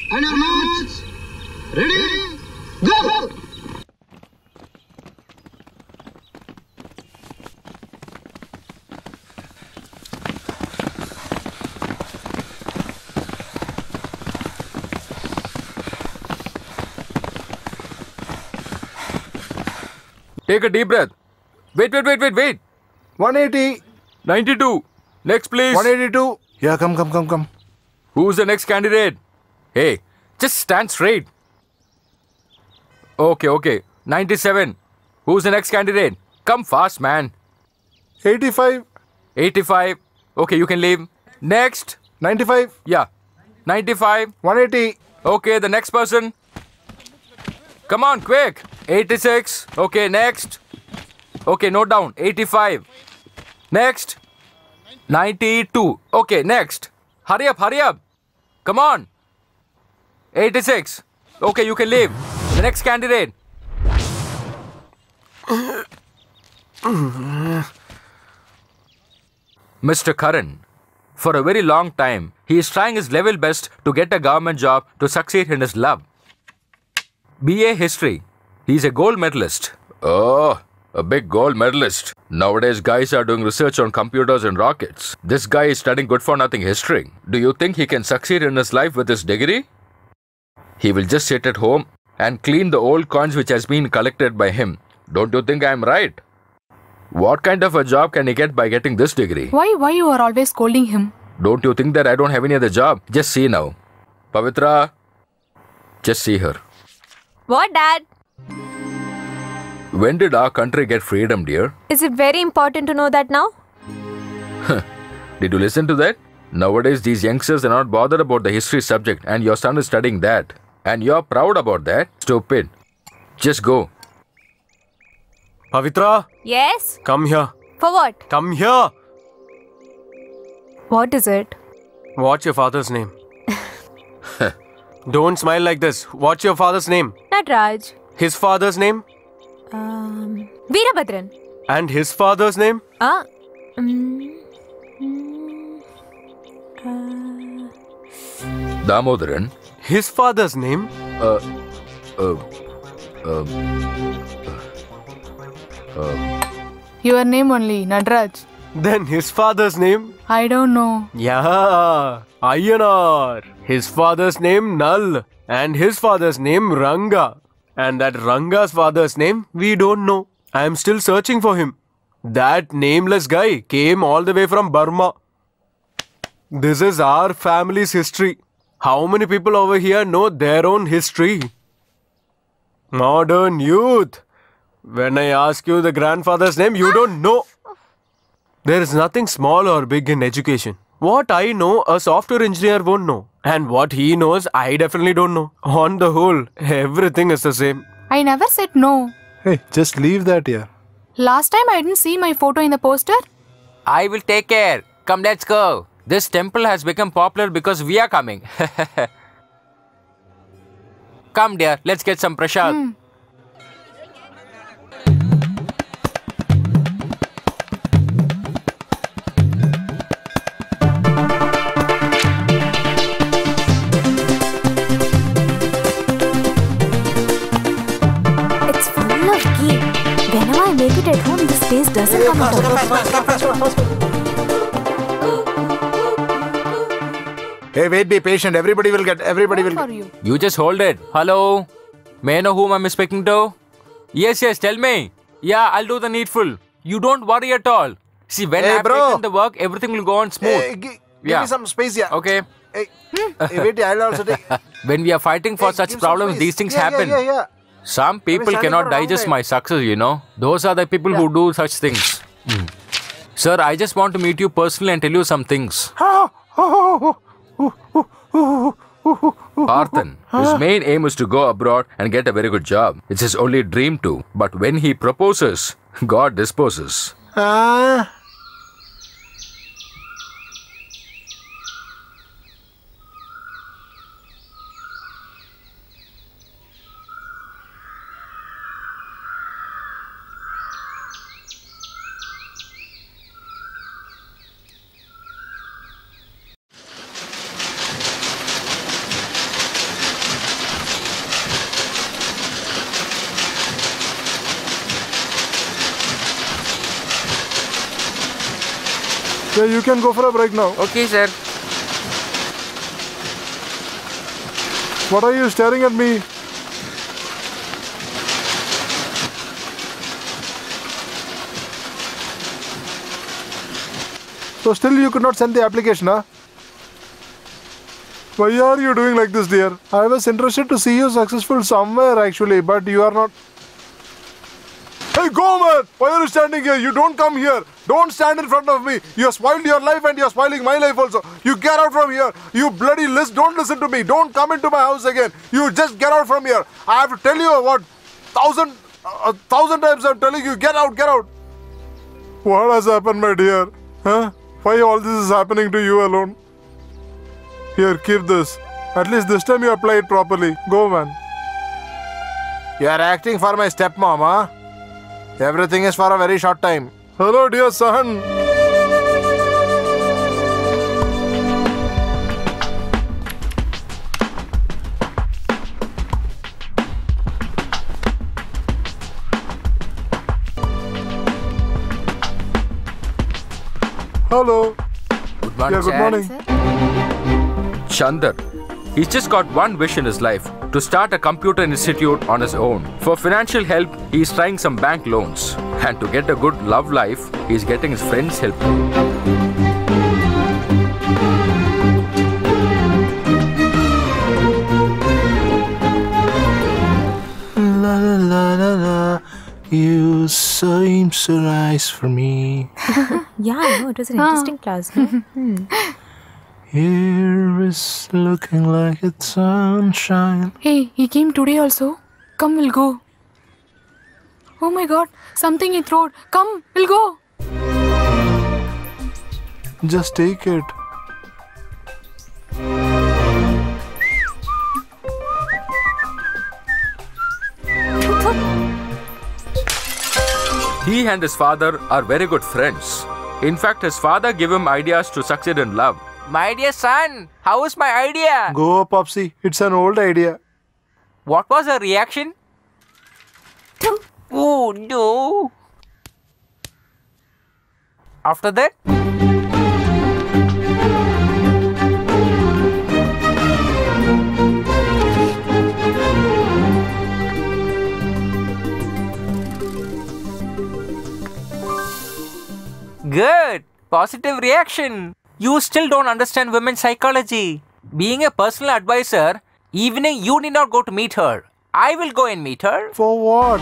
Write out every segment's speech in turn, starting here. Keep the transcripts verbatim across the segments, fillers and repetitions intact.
And your march. Ready? Go! Take a deep breath. Wait, wait, wait, wait, wait. one eighty. ninety-two. Next, please. one eighty-two. Yeah, come, come, come, come. Who's the next candidate? Hey, just stand straight. Okay, okay. ninety-seven. Who's the next candidate? Come fast, man. eighty-five. eighty-five. Okay, you can leave. Next. ninety-five. Yeah. ninety-five. one eighty. Okay, the next person. Come on, quick. eighty-six. Okay, next. Okay, note down. eighty-five. Next. ninety-two. Okay, next. Hurry up, hurry up. Come on. eighty-six. Okay, you can leave. The next candidate. Mister Karan. For a very long time, he is trying his level best to get a government job to succeed in his love. B A History. He's a gold medalist. Oh, a big gold medalist. Nowadays, guys are doing research on computers and rockets. This guy is studying good-for-nothing history. Do you think he can succeed in his life with his degree? He will just sit at home and clean the old coins which has been collected by him. Don't you think I am right? What kind of a job can he get by getting this degree? Why, why you are always scolding him? Don't you think that I don't have any other job? Just see now. Pavitra, just see her. What, Dad? When did our country get freedom, dear? Is it very important to know that now? Did you listen to that? Nowadays, these youngsters are not bothered about the history subject and your son is studying that. And you're proud about that? Stupid. Just go. Pavitra? Yes? Come here. For what? Come here. What is it? What's your father's name? Don't smile like this. What's your father's name? Natraj. His father's name? Um, Veerabhadran. And his father's name? Ah. Um, mm, uh, Damodaran. His father's name? Uh, uh, uh, uh, Your name only, Nadraj. Then his father's name? I don't know. Yeah, Ayyanar. His father's name Nal. And his father's name Ranga. And that Ranga's father's name, we don't know. I am still searching for him. That nameless guy came all the way from Burma. This is our family's history. How many people over here know their own history? Modern youth. When I ask you the grandfather's name, you don't know. There is nothing small or big in education. What I know, a software engineer won't know. And what he knows, I definitely don't know. On the whole, everything is the same. I never said no. Hey, just leave that here. Last time I didn't see my photo in the poster. I will take care. Come, let's go. This temple has become popular because we are coming. Come, dear. Let's get some prasad. Hmm. Whenever I make it at home, this taste doesn't come out. Hey, wait, be patient. Everybody will get, everybody will for get. you. You just hold it. Hello? May I know whom I'm speaking to? Yes, yes, tell me. Yeah, I'll do the needful. You don't worry at all. See, when Hey, I've bro. taken the work, everything will go on smooth. Hey, gi- give Yeah. me some space here. Okay. Hey, hey, wait, I'll also take. When we are fighting for Hey, such give some problems, space. these things Yeah, happen. Yeah, yeah, yeah. Some people standing cannot for a long digest time. my success, you know. Those are the people who do such things. Mm. Sir, I just want to meet you personally and tell you some things. Parthan, his main aim is to go abroad and get a very good job. It's his only dream too. But when he proposes, God disposes. Ah. Yeah, you can go for a break now. Okay, sir. What are you staring at me? So still you could not send the application, huh? Why are you doing like this, dear? I was interested to see you successful somewhere actually, but you are not. Hey, go man! Why are you standing here? You don't come here. Don't stand in front of me. You have spoiled your life and you are spoiling my life also. You get out from here. You bloody list. Don't listen to me. Don't come into my house again. You just get out from here. I have to tell you what? Thousand, a thousand times I'm telling you, get out, get out. What has happened, my dear? Huh? Why all this is happening to you alone? Here, keep this. At least this time you apply it properly. Go, man. You are acting for my stepmom, huh? Everything is for a very short time. Hello, dear son. Hello. Good morning, Yeah, good sir. morning. Chandar. He's just got one wish in his life, to start a computer institute on his own. For financial help, he's trying some bank loans. And to get a good love life, he's getting his friends' help. La la la la la. You seem so nice for me. Yeah, I know. It was an interesting class. No? Hmm. Here is looking like it's sunshine. Hey, he came today also. Come, we'll go. Oh my god, something he threw. Come, we'll go. Just take it. He and his father are very good friends. In fact, his father gave him ideas to succeed in love. My dear son, how is my idea? Go, Popsy. It's an old idea. What was her reaction? Oh no. After that? Good. Positive reaction. You still don't understand women's psychology. Being a personal advisor, evening you need not go to meet her. I will go and meet her. For what?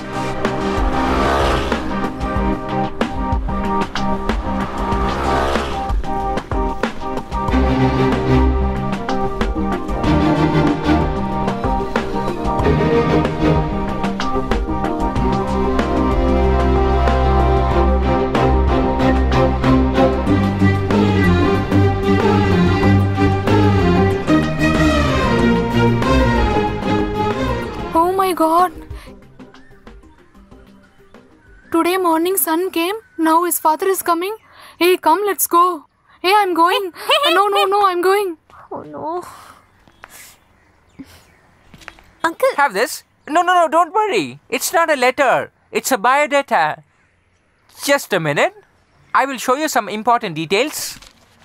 Oh my god. Today morning sun came. Now his father is coming. Hey, come, let's go. Hey, I'm going. Uh, no, no, no, I'm going. Oh no. Uncle. Have this? No, no, no, don't worry. It's not a letter. It's a biodata. Just a minute. I will show you some important details.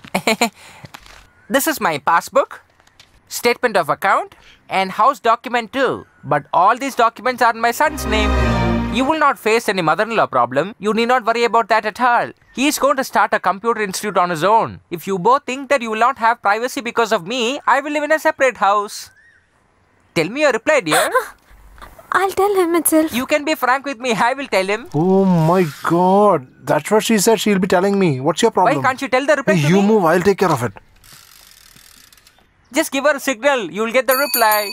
This is my passbook, statement of account, and house document too. But all these documents are in my son's name. You will not face any mother-in-law problem. You need not worry about that at all. He is going to start a computer institute on his own. If you both think that you will not have privacy because of me, I will live in a separate house. Tell me your reply, dear. I'll tell him itself. You can be frank with me. I will tell him. Oh my god. That's what she said. She'll be telling me. What's your problem? Why can't you tell the reply Hey, to you me? move. I'll take care of it. Just give her a signal. You will get the reply.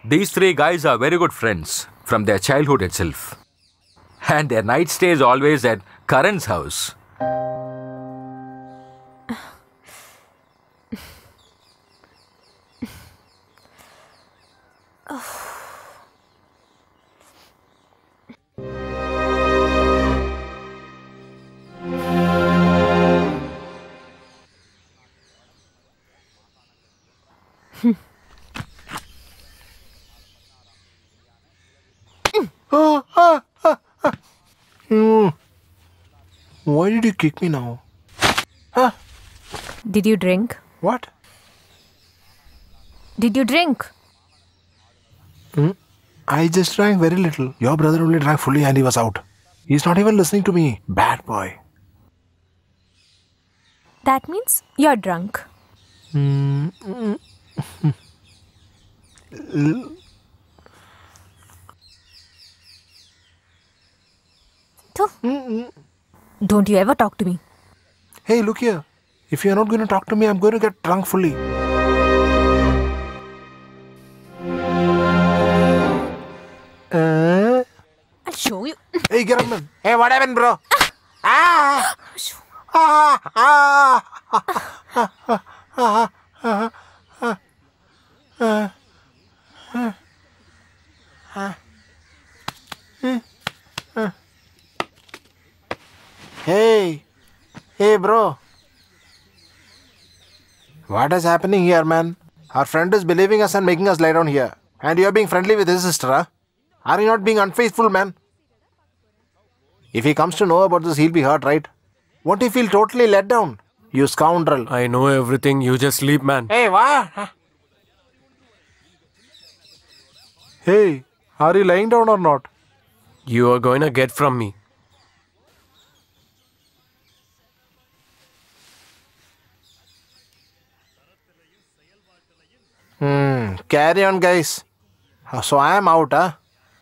These three guys are very good friends from their childhood itself. And their night stay is always at Karan's house. Ah, ah, ah, ah. Hmm. Why did you kick me now? Huh? Did you drink? What? Did you drink? Hmm? I just drank very little. Your brother only drank fully and he was out. He's not even listening to me. Bad boy. That means you're drunk. Hmm. Mm. L- So, don't you ever talk to me. Hey, look here. If you're not going to talk to me, I'm going to get drunk fully. Uh, I'll show you. hey, get up, man. Hey, what happened, bro? ah! Ah! Ah! Ah! Ah! Ah! Ah! Ah! Ah! Ah! Ah! Hey, hey, bro. What is happening here, man? Our friend is believing us and making us lie down here. And you're being friendly with his sister, huh? Are you not being unfaithful, man? If he comes to know about this, he'll be hurt, right? Won't he feel totally let down? You scoundrel. I know everything. You just sleep, man. Hey, what? Hey, are you lying down or not? You are going to get from me. Hmm, carry on, guys. So I am out, huh?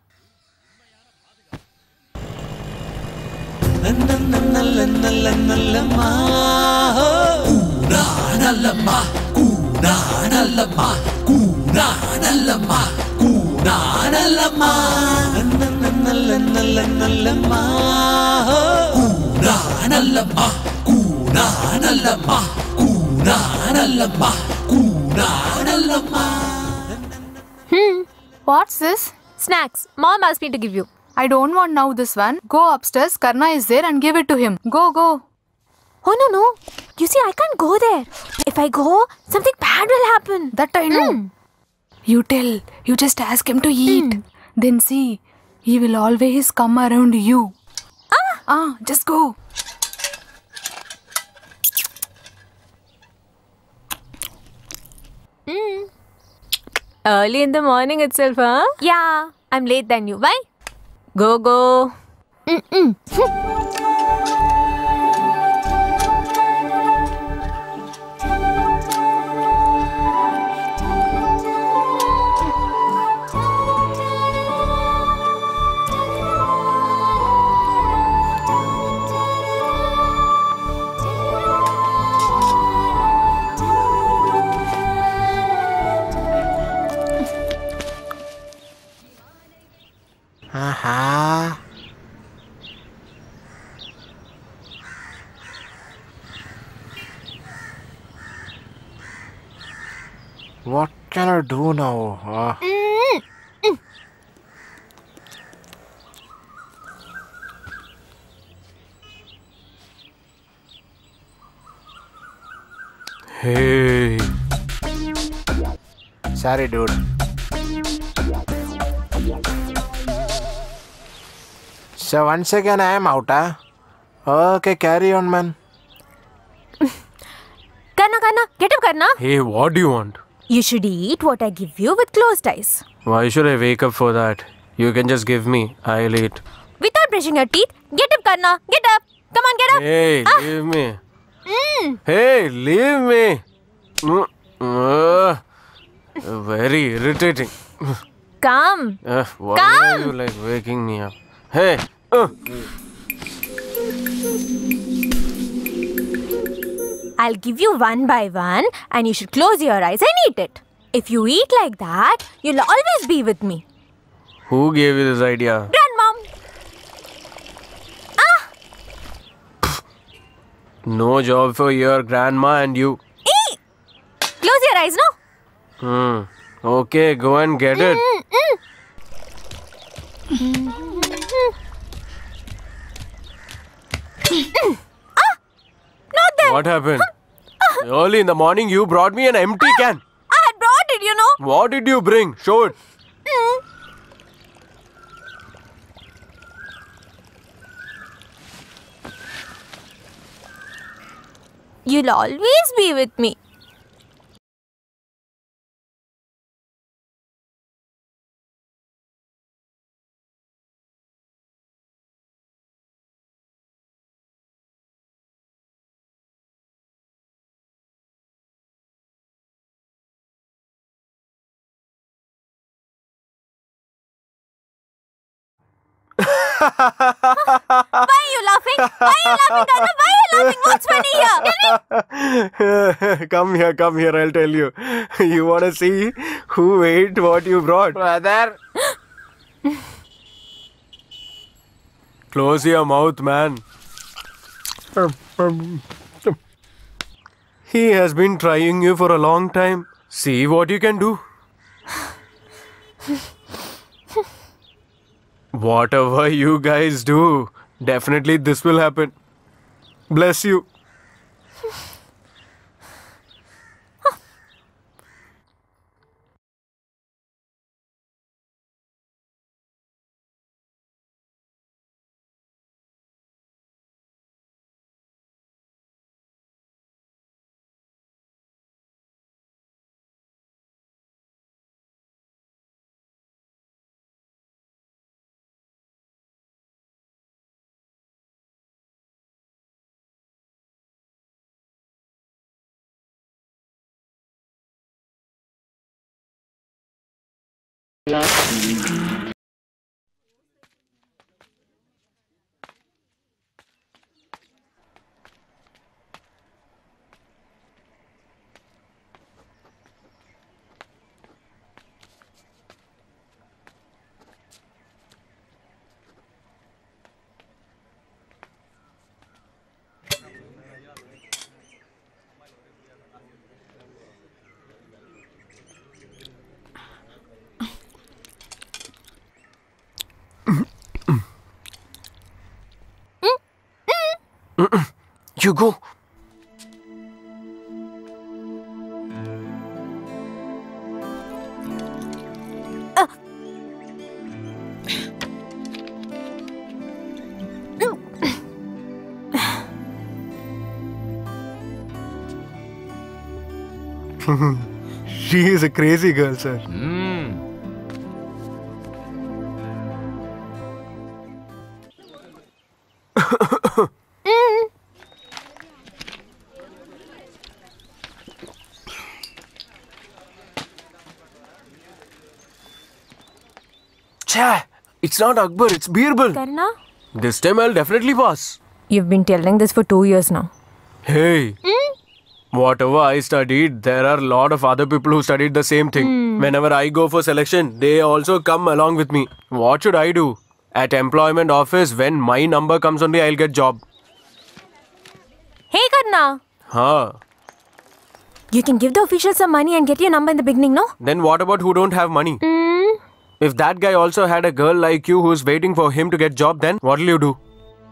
Hmm. What's this? Snacks. Mom asked me to give you. I don't want now this one. Go upstairs. Karna is there and give it to him. Go, go. Oh, no, no. You see, I can't go there. If I go, something bad will happen. That I know. Mm. You tell. You just ask him to eat. Then see. He will always come around you. Ah! Ah, just go. Mm. Early in the morning itself, huh? Yeah, I'm late than you. Why? Go, go. Mm-mm. Aha. What can I do now? Uh, Hey. sorry, dude. So once again I am out, huh? Okay, carry on, man. Karna, Karna, get up, Karna. Hey, what do you want? You should eat what I give you with closed eyes. Why should I wake up for that? You can just give me. I'll eat. Without brushing your teeth. Get up, Karna. Get up. Come on, get up. Hey, Ah. leave me. Mm. Hey, leave me. Mm, uh, very irritating. Come. Uh, why Come. are you like waking me up? Hey. Uh. I'll give you one by one and you should close your eyes and eat it. If you eat like that, you'll always be with me. Who gave you this idea? Grandmom. Ah! No job for your grandma and you. Eee! Close your eyes, no? Hmm. Okay, go and get it. Ah! Not there. What happened? Early in the morning, you brought me an empty can. I had brought it, you know. What did you bring? Show it. Mm. You'll always be with me. Why are you laughing? Why are you laughing, Karna? Why are you laughing? What's funny here? Tell me. Come here, come here, I'll tell you. You want to see who ate what you brought? Brother. Close your mouth, man. He has been trying you for a long time. See what you can do. Whatever you guys do, definitely this will happen. Bless you. You go. She is a crazy girl, sir. Mm. Chah! It's not Akbar, it's Birbal. Karna? This time I'll definitely pass. You've been telling this for two years now. Hey! Whatever I studied, there are a lot of other people who studied the same thing. Whenever I go for selection, they also come along with me. What should I do? At employment office, when my number comes only, I'll get job. Hey, Karna. Huh. You can give the officials some money and get your number in the beginning, no? Then what about who don't have money? Mm. If that guy also had a girl like you who's waiting for him to get job, then what'll you do?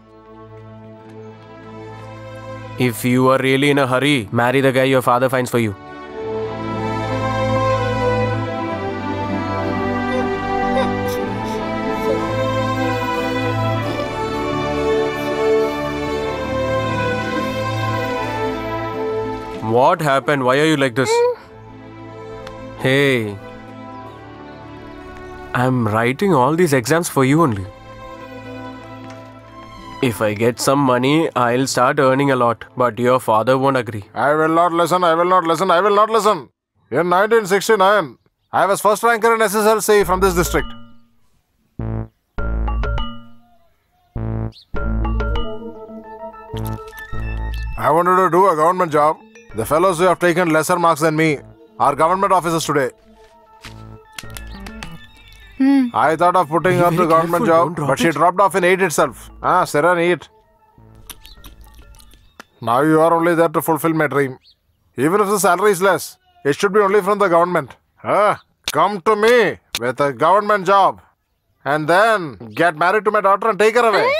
If you are really in a hurry, marry the guy your father finds for you. What happened? Why are you like this? Hey, I'm writing all these exams for you only. If I get some money, I'll start earning a lot. But your father won't agree. I will not listen, I will not listen, I will not listen. In nineteen sixty-nine, I was first ranker in S S L C from this district. I wanted to do a government job. The fellows who have taken lesser marks than me, Our government officers today. Hmm. I thought of putting Be her to very government careful, job, don't drop but she it. dropped off in eight itself. Ah, Siran, eat. Now you are only there to fulfill my dream. Even if the salary is less, it should be only from the government. Ah, come to me with a government job. And then get married to my daughter and take her away.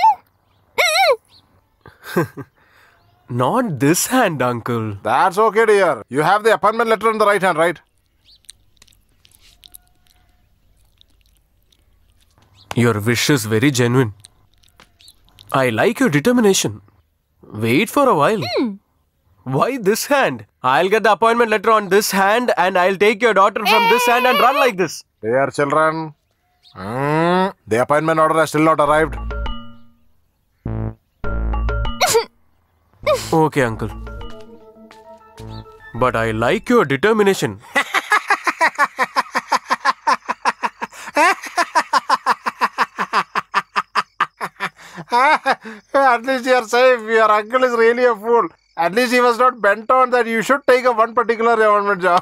Not this hand, uncle. That's okay, dear. You have the appointment letter in the right hand, right? Your wish is very genuine. I like your determination. Wait for a while. Why this hand? I'll get the appointment letter on this hand and I'll take your daughter from this hand and run like this. Dear children, mm, the appointment order has still not arrived. Okay, uncle. But I like your determination. At least you are safe. Your uncle is really a fool. At least he was not bent on that you should take a one particular government job.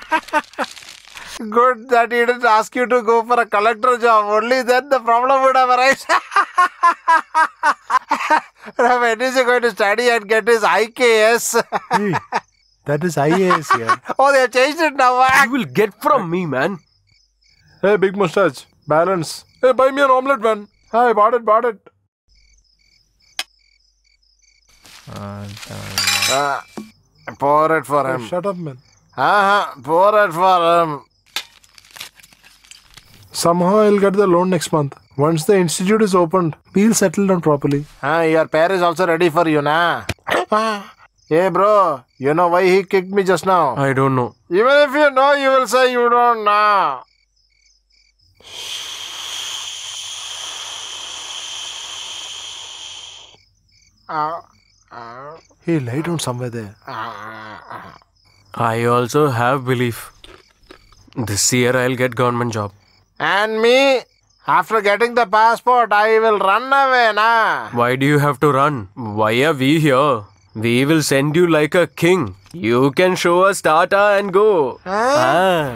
Good that he didn't ask you to go for a collector job. Only then the problem would have arisen. Now when is he going to study and get his I K S? Hey, that is I A S here. Oh, they have changed it now. You will get from me, man. Hey, big mustache. Balance. Hey, buy me an omelette, man. Hi, bought it, bought it. Uh, pour it for him. Shut up, man. Uh-huh, pour it for him. Somehow I'll get the loan next month. Once the institute is opened, we'll settle down properly. Ah, your pair is also ready for you, na? Hey, bro, you know why he kicked me just now? I don't know. Even if you know, you will say you don't know. Uh, uh, Hey, lie down somewhere there. uh, I also have belief. This year I'll get government job. and me, after getting the passport, I will run away, na? Why do you have to run? Why are we here? We will send you like a king. You can show us Tata and go. Ah.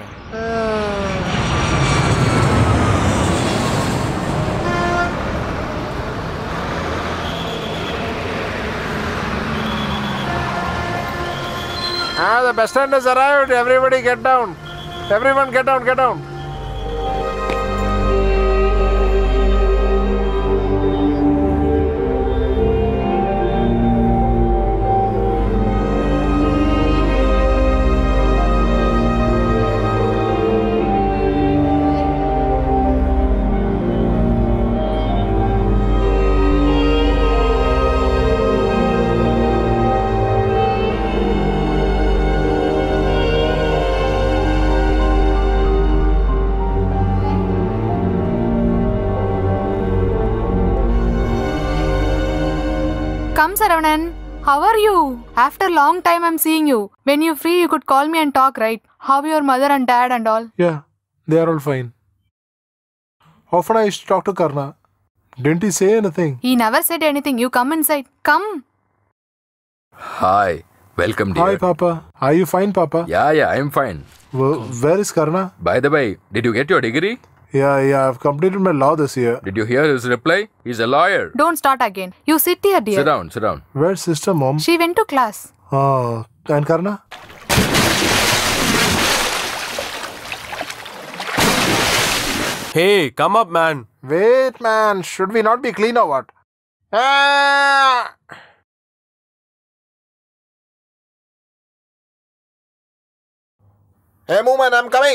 Ah, the bus stand has arrived. Everybody get down. Everyone get down, get down. Come, Saravanan. How are you? After long time I'm seeing you. When you're free, you could call me and talk, right? How are your mother and dad and all? Yeah, they are all fine. Often I used to talk to Karna. Didn't he say anything? He never said anything. You come inside. Come. Hi. Welcome, dear. Hi, Papa. Are you fine, Papa? Yeah, yeah, I'm fine. Wh- where is Karna? By the way, did you get your degree? Yeah, yeah, I've completed my law this year. Did you hear his reply? He's a lawyer. Don't start again. You sit here, dear. Sit down, sit down. Where's sister, mom? She went to class. Oh, and Karna? Hey, come up, man. Wait, man. Should we not be clean or what? Ah! Hey, Mooman, I'm coming.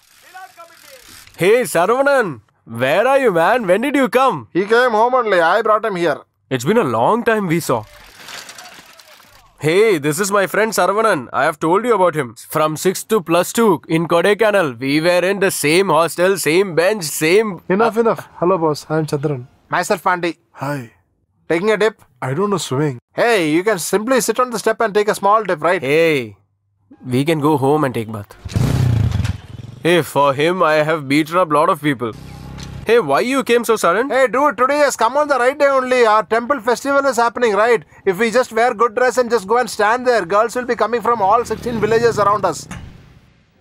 Hey, Saravanan. Where are you, man? When did you come? He came home only. I brought him here. It's been a long time we saw. Hey, this is my friend Saravanan. I have told you about him. From sixth to plus two in Kodaikanal. We were in the same hostel, same bench, same... Enough, enough. Hello, boss. I'm Chandran. Myself, Pandi. Hi. Taking a dip? I don't know swimming. Hey, you can simply sit on the step and take a small dip, right? Hey, we can go home and take bath. Hey, for him, I have beaten up lot of people. Hey, why you came so sudden? Hey, dude, today has come on the right day only. Our temple festival is happening, right? If we just wear good dress and just go and stand there, girls will be coming from all sixteen villages around us.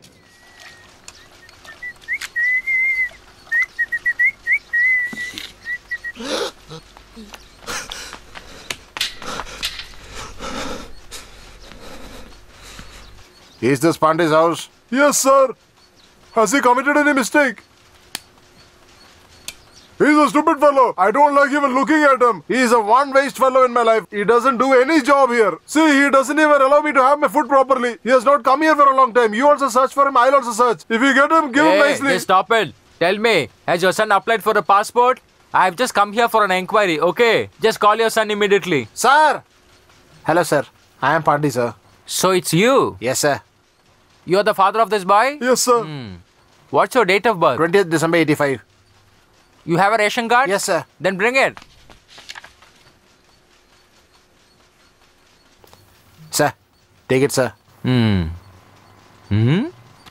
Is this Pandey's house? Yes, sir. Has he committed any mistake? He's a stupid fellow. I don't like even looking at him. He is a one waste fellow in my life. He doesn't do any job here. See, he doesn't even allow me to have my food properly. He has not come here for a long time. You also search for him. I'll also search. If you get him, give him Hey, nicely. hey, stop it. Tell me, has your son applied for a passport? I've just come here for an inquiry, okay? Just call your son immediately. Sir! Hello, sir. I am Pandey, sir. So it's you? Yes, sir. You're the father of this boy? Yes, sir. What's your date of birth? twentieth December eighty-five. You have a ration card? Yes, sir. Then bring it. Sir, take it, sir. Hmm. Hmm?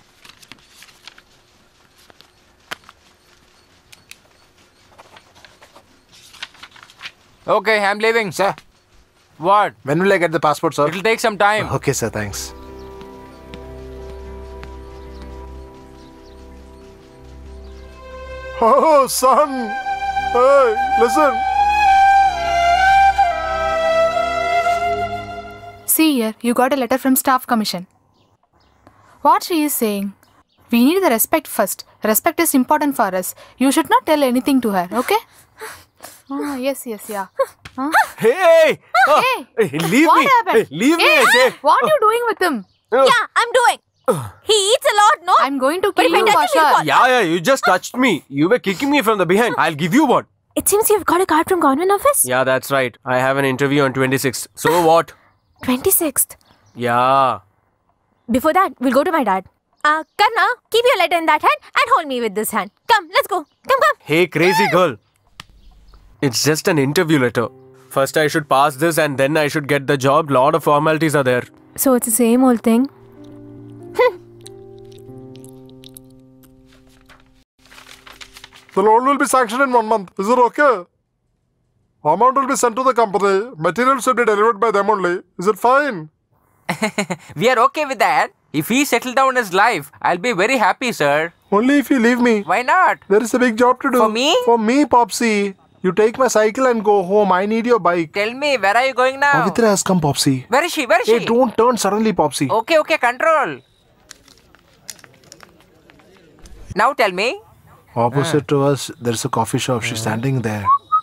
Okay, I'm leaving. Sir, What? when will I get the passport, sir? It'll take some time. Okay, sir, thanks. Oh, son. Hey, listen. See here, you got a letter from staff commission. What she is saying? We need the respect first. Respect is important for us. You should not tell anything to her, okay? Ah, yes, yes, yeah. Huh? Hey! Oh, Hey, hey, leave what me! happened? Hey, leave me, Hey, I say! what are you doing with him? Yeah, I'm doing. He eats a lot, no? I'm going to But kill if I you, touch him, he'll Bashar. fall. Yeah, yeah, you just touched me. You were kicking me from the behind. I'll give you one. It seems you've got a card from government office. Yeah, that's right. I have an interview on twenty-sixth. So what? twenty-sixth. Yeah. Before that, we'll go to my dad. Uh, Karna, keep your letter in that hand and hold me with this hand. Come, let's go. Come, come. Hey, crazy girl. It's just an interview letter. First I should pass this and then I should get the job. Lot of formalities are there. So it's the same old thing. The loan will be sanctioned in one month. Is it okay? Amount will be sent to the company. Materials will be delivered by them only. Is it fine? We are okay with that. If he settle down his life, I'll be very happy, sir. Only if you leave me. Why not? There is a big job to do. For me? For me, Popsy. You take my cycle and go home. I need your bike. Tell me, where are you going now? Pavitra has come, Popsy. Where is she? Where is Hey, she? don't turn suddenly, Popsy. Okay, okay, control. Now tell me. Opposite to us, there's a coffee shop. She's standing there.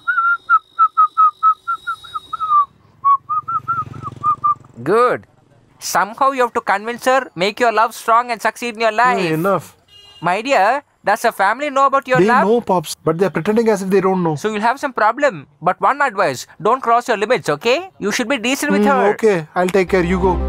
Good. Somehow you have to convince her, make your love strong and succeed in your life. Hey, enough. My dear, does the family know about your They love? know, Pops, but they're pretending as if they don't know. So you'll have some problem. But one advice, don't cross your limits, okay? You should be decent with Hmm, her. okay, I'll take care. You go.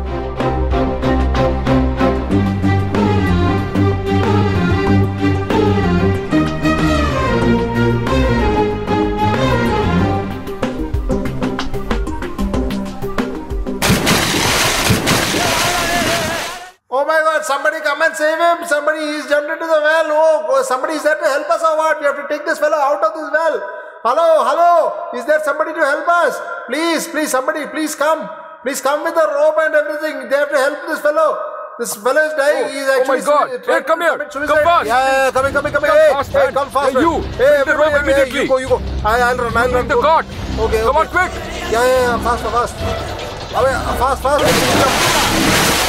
Oh my God, somebody come and save him. Somebody, he's jumped into the well. Oh, oh, somebody is there to help us or what? We have to take this fellow out of this well. Hello, hello. Is there somebody to help us? Please, please, somebody, please come. Please come with a rope and everything. They have to help this fellow. This fellow is dying. Oh, He's oh actually my God. sui- Hey, tried come to here. commit Come suicide. fast. Yeah, yeah, yeah, coming, coming, coming. Come hey, fast, hey, man. come fast. Hey, you. Hey, Bring the everybody, rope hey, immediately. you go, you go. I, I'll run, I'll run. the go. cart. Okay, Come on, okay. quick. Yeah, yeah, yeah, fast, fast. Away, fast, fast.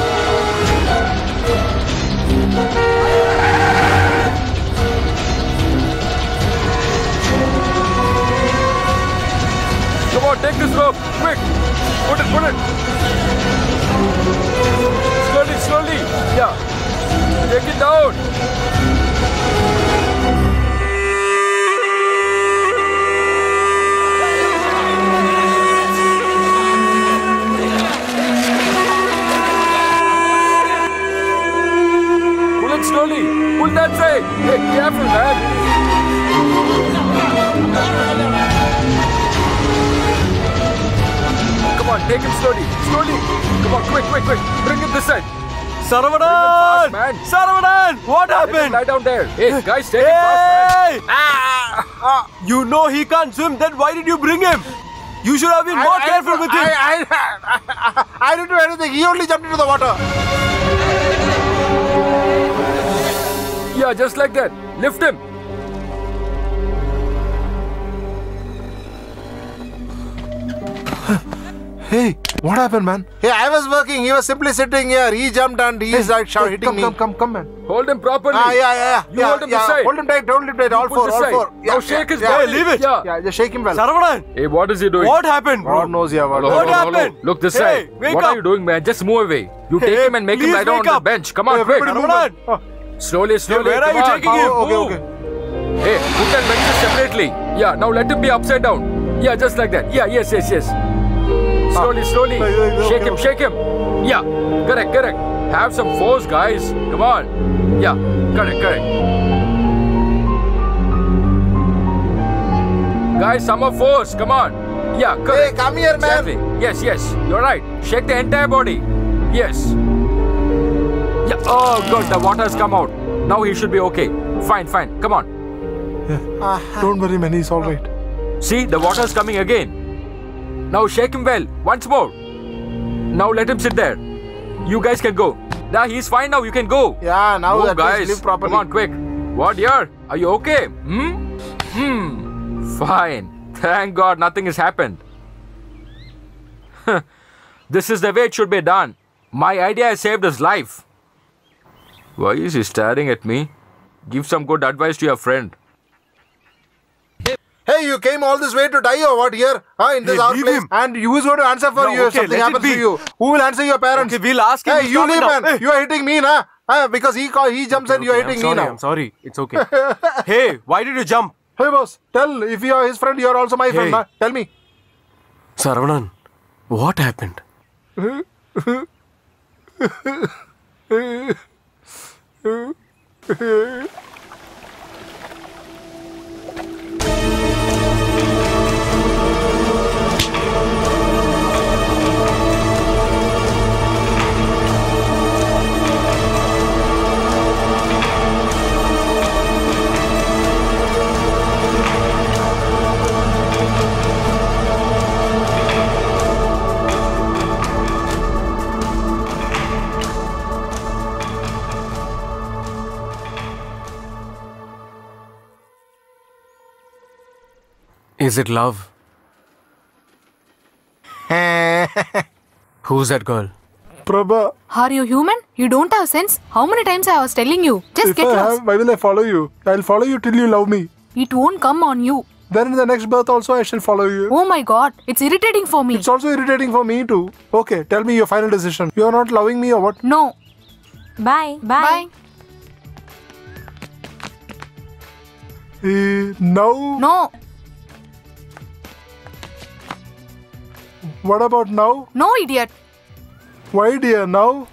Come on, take this rope. Quick. Put it, put it. Slowly, slowly. Yeah. Take it down. Pull it slowly. Pull that side. Hey, careful, man. Come on, take him slowly. Slowly. Come on, quick, quick, quick. Bring him this side. Saravanan! man. Saravanan! What Let him happened? lie down there. Hey, guys, take him fast, man. Hey! Ah! You know he can't swim, then why did you bring him? You should have been more I- I- careful with him. I, I, I didn't do anything. He only jumped into the water. Yeah, just like that. Lift him. Hey, what happened, man? Hey, I was working. He was simply sitting here. He jumped and he is like shout, Hey, hitting come, me. come, come, come, man. Hold him properly. Ah, yeah, yeah, yeah. You yeah, hold him yeah. this side. Hold him tight. Hold him tight. All Put four, this all side. four. Now shake his yeah, body. Hey, leave it. Yeah. Yeah, just shake him well. Saravanan, Hey, what is he doing? what happened, bro? God knows, yeah. What Hello, What hello, hello. happened? Look this Hey, side. wake What up. are you doing, man? Just move away. You Hey, take him and make him please lie down wake on the up. bench. Come on, Hey, quick. everybody move, Saravanan. man. Slowly, slowly. where are come you on. taking him? Oh, okay, Move. okay. Hey, put that benches separately. Yeah, now let him be upside down. Yeah, just like that. Yeah, yes, yes, yes. Slowly, slowly. Like, like, okay, Shake him, okay. shake him. Yeah, correct, correct. Have some force, guys. Come on. Yeah, correct, correct. Guys, some more force. Come on. Yeah, Hey, correct. come here, man. Exactly. Yes, yes. You're right. Shake the entire body. Yes. Yeah. Oh, good. The water has come out. Now he should be okay. Fine, fine. Come on. Don't worry, man. He's all right. See, the water is coming again. Now shake him well. Once more. Now let him sit there. You guys can go. Nah, he's fine now. You can go. Yeah, now Move, that guys. live properly. Come on, quick. What, dear? Are you okay? Hmm? Hmm. Fine. Thank God nothing has happened. This is the way it should be done. My idea has saved his life. Why is he staring at me? Give some good advice to your friend. Hey, you came all this way to die or what here? Huh, in this Hey, our leave place? him. And who is going to answer for No, you if okay, something let it happens to be. you? Who will answer your parents? Okay, we'll ask him Hey, to you stop it leave, now. man. Hey. You are hitting me, nah? Huh, because he call, he jumps and you are Okay, hitting I'm me sorry, now. I'm sorry. It's okay. Hey, why did you jump? Hey, boss. Tell if you are his friend, you are also my friend. Hey. Nah? Tell me. Saravanan, what happened? Is it love? Who's that girl? Prabha, Are you human? You don't have sense? How many times I was telling you? Just if get I lost. have, why will I follow you? I'll follow you till you love me. It won't come on you. Then in the next birth also I shall follow you. Oh my god, it's irritating for me. It's also irritating for me too. Okay, tell me your final decision. You are not loving me or what? No. Bye. Bye. Bye. Eh, no. No. What about now? No, idiot. Why dear now?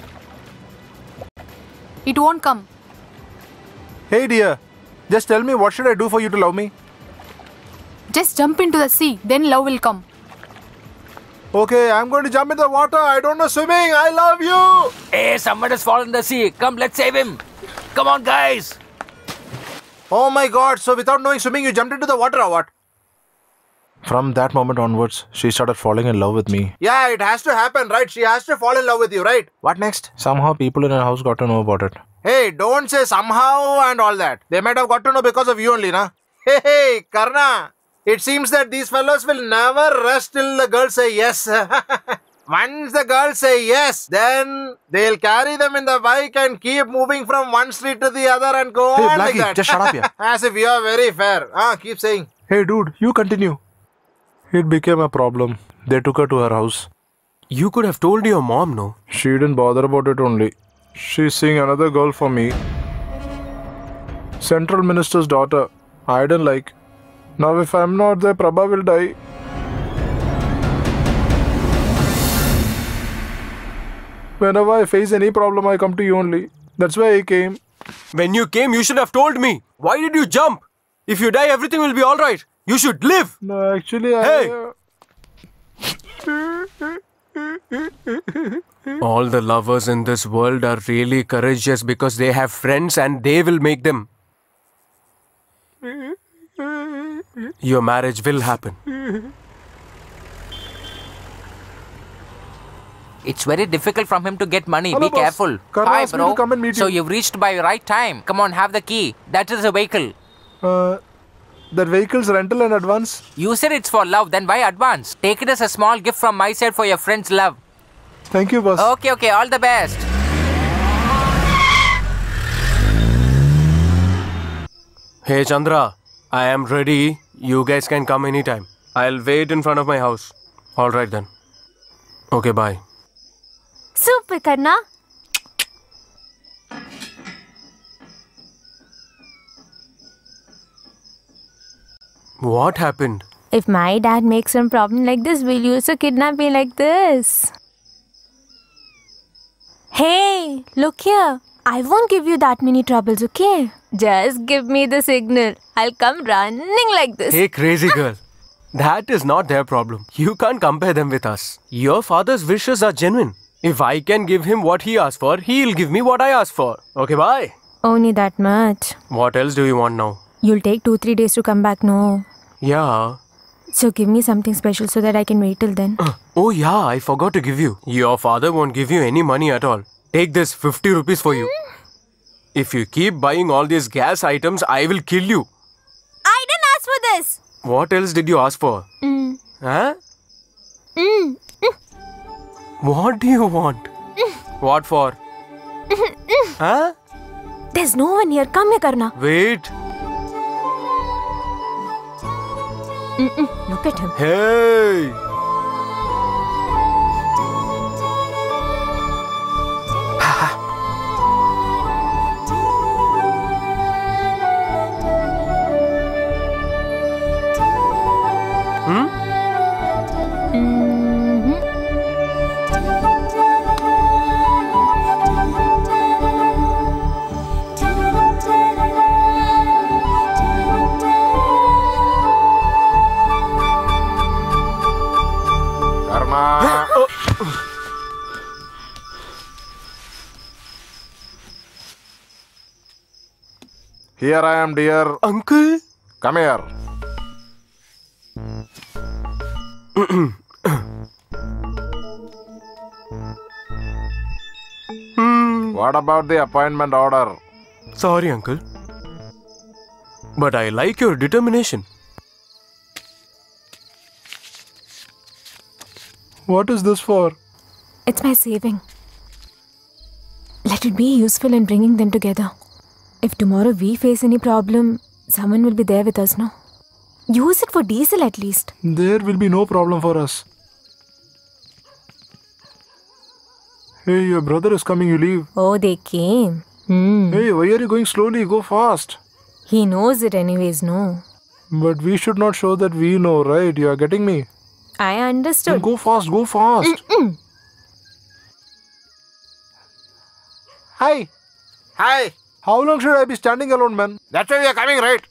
It won't come. Hey dear, just tell me what should I do for you to love me? Just jump into the sea, then love will come. Okay, I'm going to jump in the water. I don't know swimming. I love you. Hey, someone has fallen in the sea. Come, let's save him. Come on, guys. Oh my god, so without knowing swimming, you jumped into the water or what? From that moment onwards, she started falling in love with me. Yeah, it has to happen, right? She has to fall in love with you, right? What next? Somehow people in her house got to know about it. Hey, don't say somehow and all that. They might have got to know because of you only, na? Hey, hey, Karna. It seems that these fellows will never rest till the girls say yes. Once the girls say yes, then they'll carry them in the bike and keep moving from one street to the other and go Hey, on like Blackie, that. just shut up here. As if you are very fair. Ah, keep saying. Hey dude, you continue. It became a problem. They took her to her house. You could have told your mom, no? She didn't bother about it only. She's seeing another girl for me. Central Minister's daughter. I didn't like. Now if I'm not there, Prabha will die. Whenever I face any problem, I come to you only. That's why I came. When you came, you should have told me. Why did you jump? If you die, everything will be alright. You should live. No, actually, I... Hey! uh, All the lovers in this world are really courageous because they have friends and they will make them. Your marriage will happen. It's very difficult from him to get money. Hello, Be boss. careful. Karna Hi, asked me bro. to come and meet so you. you've reached by right time. Come on, have the key. That is the vehicle. Uh, that vehicle's rental in advance. You said it's for love, then why advance? Take it as a small gift from my side for your friend's love. Thank you, boss. Okay, okay, all the best. Hey Chandra, I am ready. You guys can come anytime. I'll wait in front of my house. Alright then. Okay, bye. Super, Karna. What happened? If my dad makes some problem like this, will you also kidnap me like this? Hey, look here. I won't give you that many troubles, okay? Just give me the signal. I'll come running like this. Hey crazy girl. That is not their problem. You can't compare them with us. Your father's wishes are genuine. If I can give him what he asked for, he'll give me what I asked for. Okay, bye. Only that much. What else do you want now? You'll take two, three days to come back, no? Yeah. So give me something special so that I can wait till then. Uh, oh yeah, I forgot to give you. Your father won't give you any money at all. Take this fifty rupees for you. If you keep buying all these gas items, I will kill you. I didn't ask for this. What else did you ask for? Mm. Huh? Mm. Mm. What do you want? Mm. What for? Mm. Mm. Huh? There's no one here. Come here, Karna. Wait. Mm-mm. Look at him. Hey. Hmm? Mm-hmm. Karma. Here I am, dear. Uncle? Come here. Hmm. What about the appointment order? Sorry, uncle. But I like your determination. What is this for? It's my saving. Let it be useful in bringing them together. If tomorrow we face any problem, someone will be there with us, no? Use it for diesel at least. There will be no problem for us. Hey, your brother is coming, you leave. Oh, they came. Hmm. Hey, why are you going slowly? Go fast. He knows it anyways, no? But we should not show that we know, right? You are getting me. I Then understood. go fast, go fast. Mm-mm. Hi. Hi. How long should I be standing alone, man? That's why we are coming, right?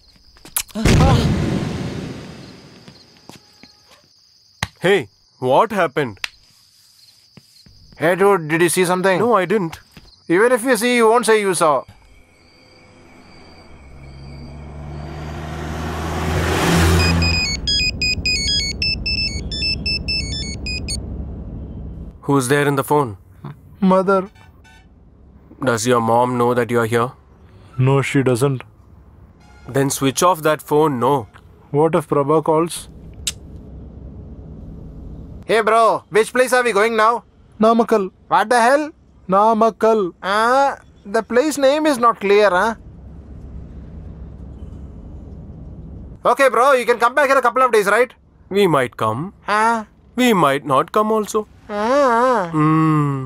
Hey, what happened? Hey, dude, did you see something? No, I didn't. Even if you see, you won't say you saw. Who's there in the phone? Mother. Does your mom know that you're here? No, she doesn't. Then switch off that phone, no. What if Prabha calls? Hey, bro, which place are we going now? Namakkal. What the hell? Namakkal. Ah, uh, the place name is not clear, huh? Okay, bro, you can come back in a couple of days, right? We might come. Ah. We might not come also. Ah. Hmm.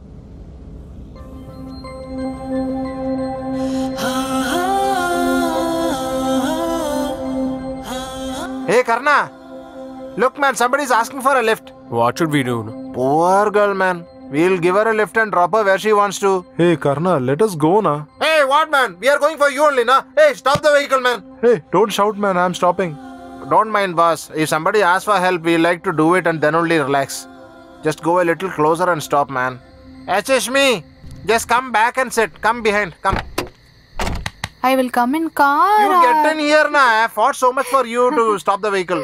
Hey, Karna. Look, man, somebody's asking for a lift. What should we do? Poor girl, man. We'll give her a lift and drop her where she wants to. Hey, Karna, let us go, na. Hey, what, man? We are going for you only, na? Hey, stop the vehicle, man. Hey, don't shout, man. I'm stopping. Don't mind, boss. If somebody asks for help, we like to do it and then only relax. Just go a little closer and stop, man. Achishmi, just come back and sit. Come behind. Come. I will come in car. You get in here, na. I fought so much for you to stop the vehicle.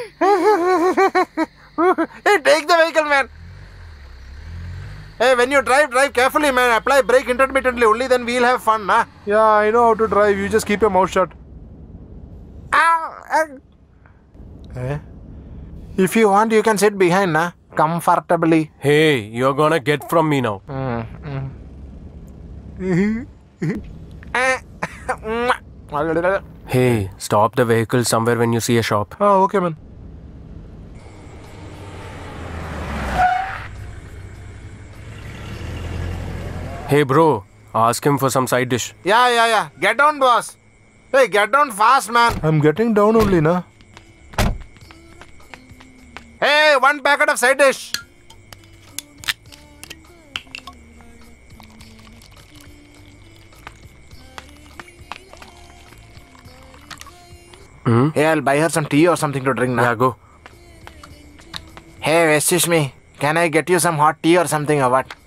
Hey, take the vehicle, man. Hey, when you drive, drive carefully, man. Apply brake intermittently. Only then we'll have fun, na. Yeah, I know how to drive. You just keep your mouth shut. Ah. Eh? If you want, you can sit behind, na? Comfortably. Hey, you're gonna get from me now. Hey, stop the vehicle somewhere when you see a shop. Oh, okay, man. Hey, bro, ask him for some side dish. Yeah, yeah, yeah. Get down, boss. Hey, get down fast, man. I'm getting down only, na? Hey, one packet of side dish. Hmm? Hey, I'll buy her some tea or something to drink now. Yeah, go. Hey, excuse me. Can I get you some hot tea or something or what?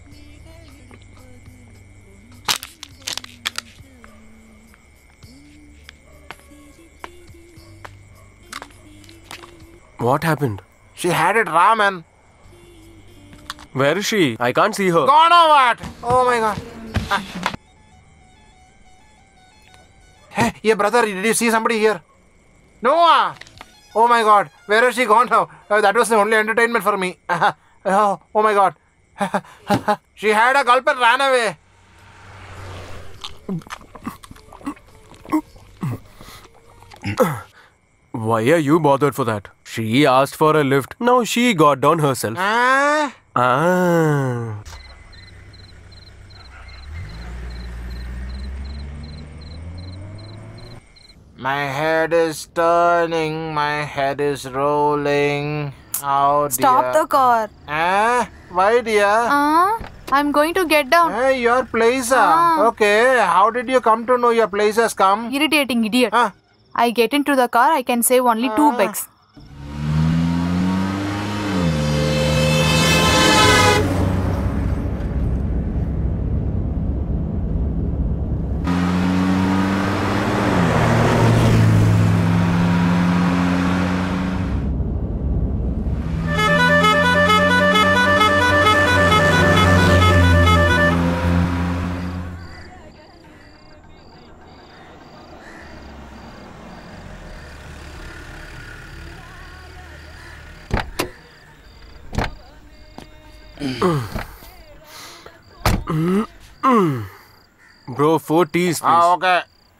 What happened? She had it raw, man. Where is she? I can't see her. Gone or what? Oh my god. Ah. Hey, yeah, brother, did you see somebody here? No. ah. Oh my god. Where has she gone now? Uh, that was the only entertainment for me. oh, oh my god. She had a gulp and ran away. Why are you bothered for that? She asked for a lift. Now she got down herself. Ah. Ah. My head is turning, my head is rolling. Oh dear. Stop the car. Ah, why dear? Uh, I'm going to get down. Hey, your place ah. Ah. Okay, how did you come to know your place has come? Irritating idiot. Ah. I get into the car, I can save only two Ah. begs. Bro, four teas, please. Ah, okay.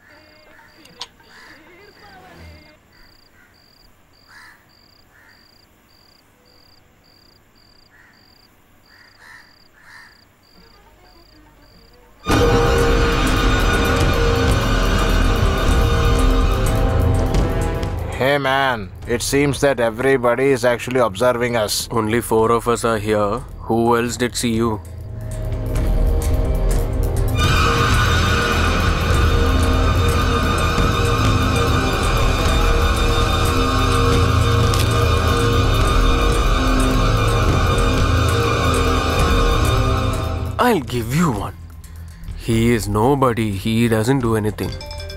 Hey man, it seems that everybody is actually observing us. Only four of us are here. Who else did see you? I'll give you one. He is nobody. He doesn't do anything.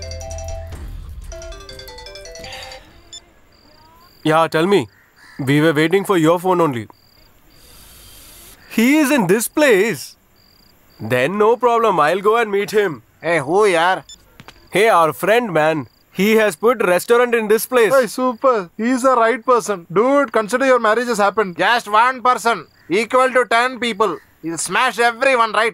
Yeah, tell me. We were waiting for your phone only. He is in this place. Then no problem. I'll go and meet him. Hey, who yaar? Hey, our friend, man. He has put restaurant in this place. Hey, super. He's the right person. Dude, consider your marriage has happened. Just one person. Equal to ten people. He'll smash everyone, right?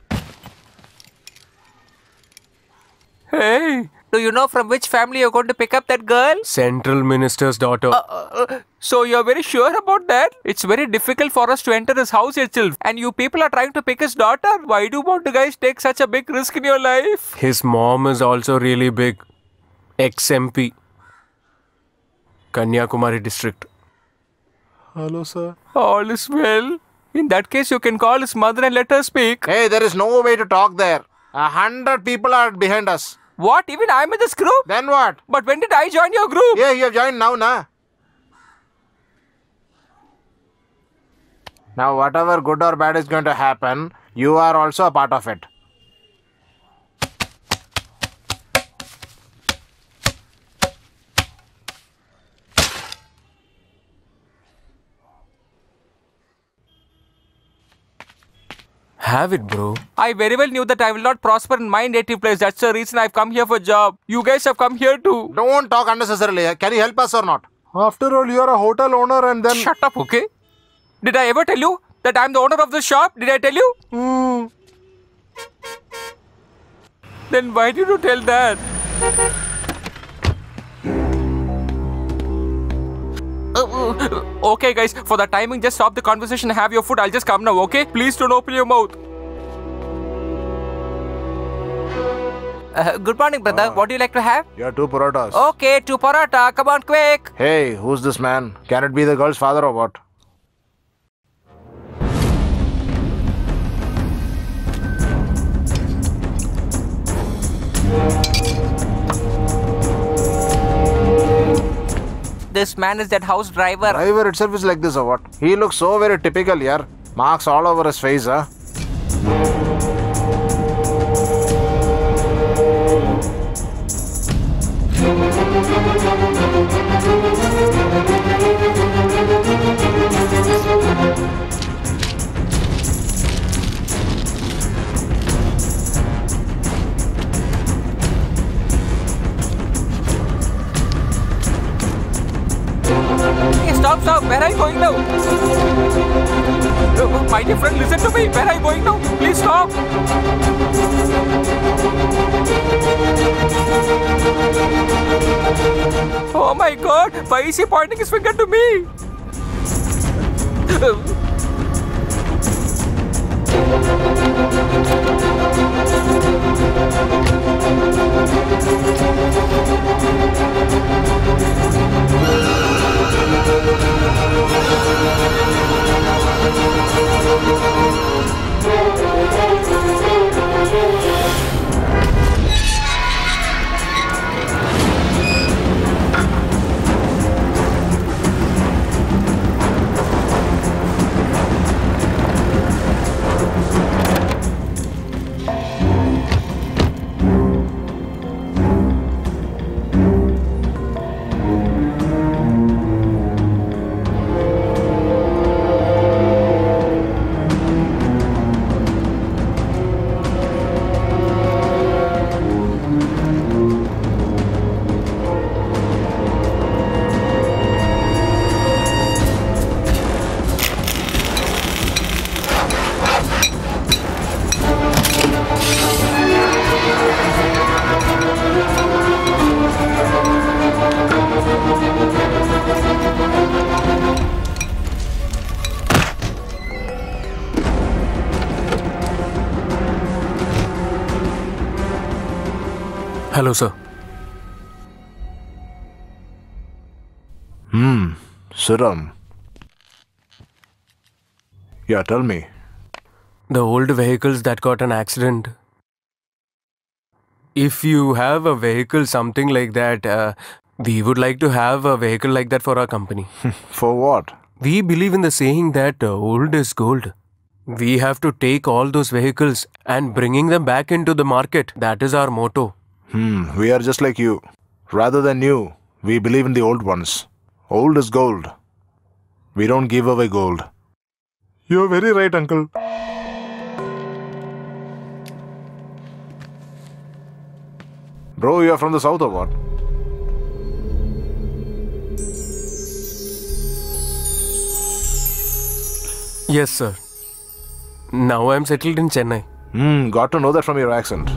Hey. Do you know from which family you're going to pick up that girl? Central Minister's daughter. Uh, uh, so you're very sure about that? It's very difficult for us to enter his house itself. And you people are trying to pick his daughter? Why do you want to guys take such a big risk in your life? His mom is also really big. Ex-M P. Kanyakumari district. Hello, sir. All is well. In that case, you can call his mother and let her speak. Hey, there is no way to talk there. A hundred people are behind us. What? Even I'm in this group? Then what? But when did I join your group? Yeah, you have joined now, na? Now, whatever good or bad is going to happen, you are also a part of it. Have it, bro. I very well knew that I will not prosper in my native place. That's the reason I've come here for job. You guys have come here too. Don't talk unnecessarily. Can you help us or not? After all, you are a hotel owner and then... Shut up, okay? Did I ever tell you that I'm the owner of the shop? Did I tell you? Hmm. Then why did you tell that? Okay, guys, for the timing, just stop the conversation and have your food. I'll just come now, okay? Please don't open your mouth. Uh, good morning, brother. Uh, what do you like to have? Yeah, two parathas. Okay, two paratha. Come on, quick. Hey, who's this man? Can it be the girl's father or what? This man is that house driver. Driver itself is like this or what? He looks so very typical, yeah. Marks all over his face, huh? Hey, stop, stop. Where are you going now? Uh, My dear friend, listen to me. Where are you going now? Please stop. Oh my God. Why is he pointing his finger to me? Hello, sir. Hmm. Siram. Yeah, tell me. The old vehicles that got an accident. If you have a vehicle, something like that, uh, we would like to have a vehicle like that for our company. For what? We believe in the saying that uh, old is gold. We have to take all those vehicles and bringing them back into the market. That is our motto. Hmm. We are just like you. Rather than new, we believe in the old ones. Old is gold. We don't give away gold. You're very right, uncle. Bro, you're from the south or what? Yes, sir. Now I'm settled in Chennai. Hmm, got to know that from your accent.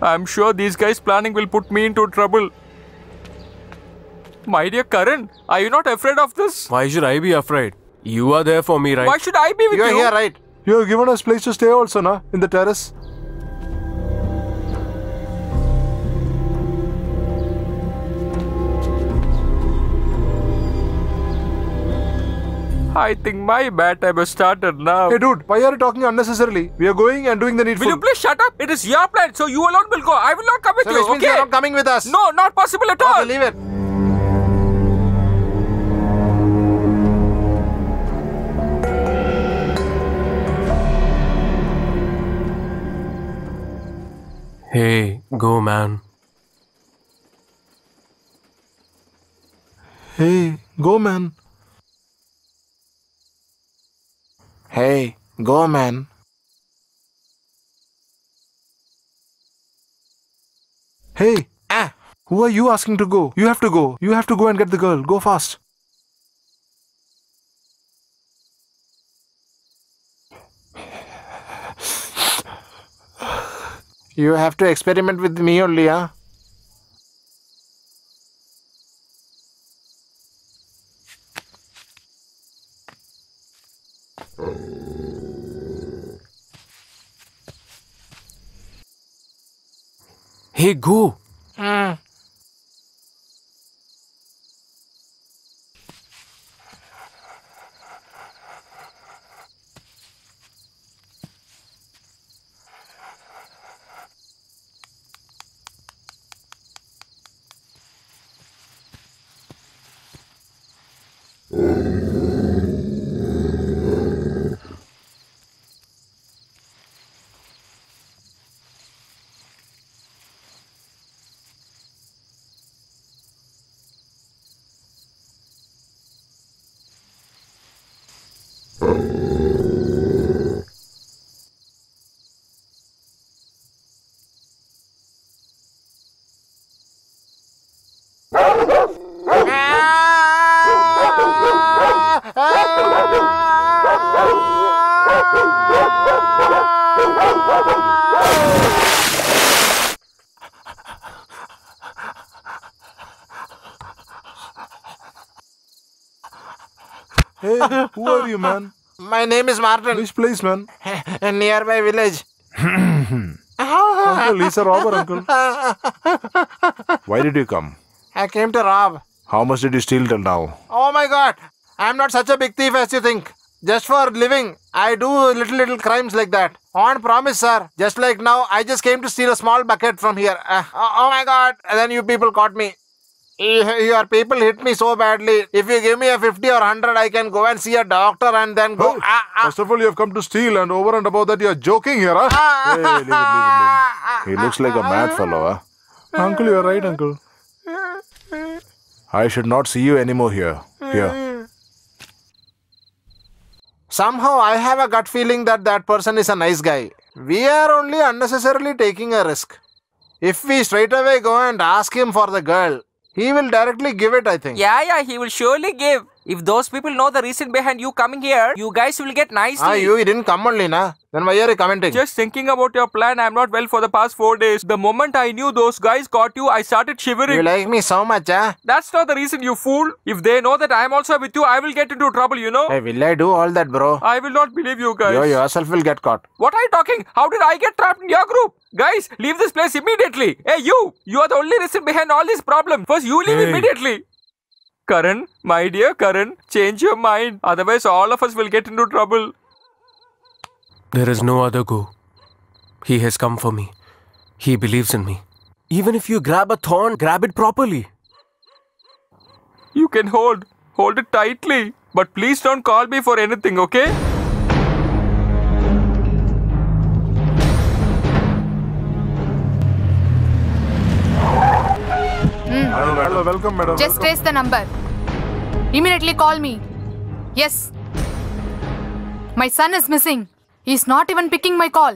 I'm sure these guys planning will put me into trouble. My dear Karan, are you not afraid of this? Why should I be afraid? You are there for me, right? Why should I be with You you? are here, right? You have given us place to stay also, na? In the terrace. I think my bad time has started now. Hey dude, why are you talking unnecessarily? We are going and doing the needful. Will you please shut up? It is your plan, so you alone will go. I will not come with So you, which means okay? you are not coming with us. No, not possible at all. Okay, leave it. Hey, go, man. Hey, go man. Hey, go man. Hey, ah, who are you asking to go? You have to go. You have to go and get the girl. Go fast. You have to experiment with me only, huh? Hey, go. Mm. Hey, who are you, man? My name is Martin. Which place, man? A nearby village. Uncle, he's a robber, uncle. Why did you come? I came to rob. How much did you steal till now? Oh my god. I'm not such a big thief as you think. Just for living, I do little little crimes like that. On promise, sir. Just like now, I just came to steal a small bucket from here. Uh, oh, oh my god. And then you people caught me. Your people hit me so badly. If you give me a fifty or one hundred, I can go and see a doctor and then go. Hey, Ah, ah. First of all, you have come to steal, and over and above that, you are joking here, huh? Hey, leave it, leave it, leave it. He looks like a mad fellow, huh? Uncle, you are right, uncle. I should not see you anymore here. Here. Somehow, I have a gut feeling that that person is a nice guy. We are only unnecessarily taking a risk. If we straight away go and ask him for the girl, he will directly give it, I think. Yeah, yeah, he will surely give. If those people know the reason behind you coming here, you guys will get nicely. Ah, you didn't come only, na? Then why are you commenting? Just thinking about your plan, I'm not well for the past four days. The moment I knew those guys got you, I started shivering. You like me so much, ah? That's not the reason, you fool. If they know that I'm also with you, I will get into trouble, you know? Hey, will I do all that, bro? I will not believe you guys. You yourself will get caught. What are you talking? How did I get trapped in your group? Guys, leave this place immediately. Hey, you! You are the only reason behind all this problem. First, you leave Hey. immediately. Karan, my dear Karan, change your mind. Otherwise, all of us will get into trouble. There is no other go. He has come for me. He believes in me. Even if you grab a thorn, grab it properly. You can hold. Hold it tightly. But please don't call me for anything, okay? Hello, hello, welcome, madam. Just trace the number. Immediately call me. Yes. My son is missing. He's not even picking my call.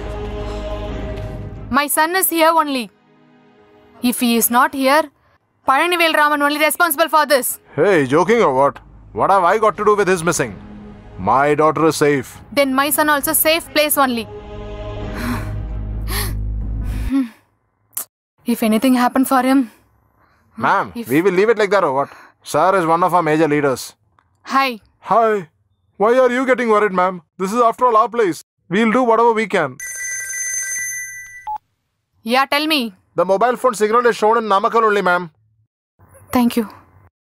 My son is here only. If he is not here, Palanivel Raman only responsible for this. Hey, joking or what? What have I got to do with his missing? My daughter is safe. Then my son also safe place only. If anything happened for him. Ma'am, If- we will leave it like that or what? Sir is one of our major leaders. Hi. Hi. Why are you getting worried, ma'am? This is after all our place. We'll do whatever we can. Yeah, tell me. The mobile phone signal is shown in Namakkal only, ma'am. Thank you.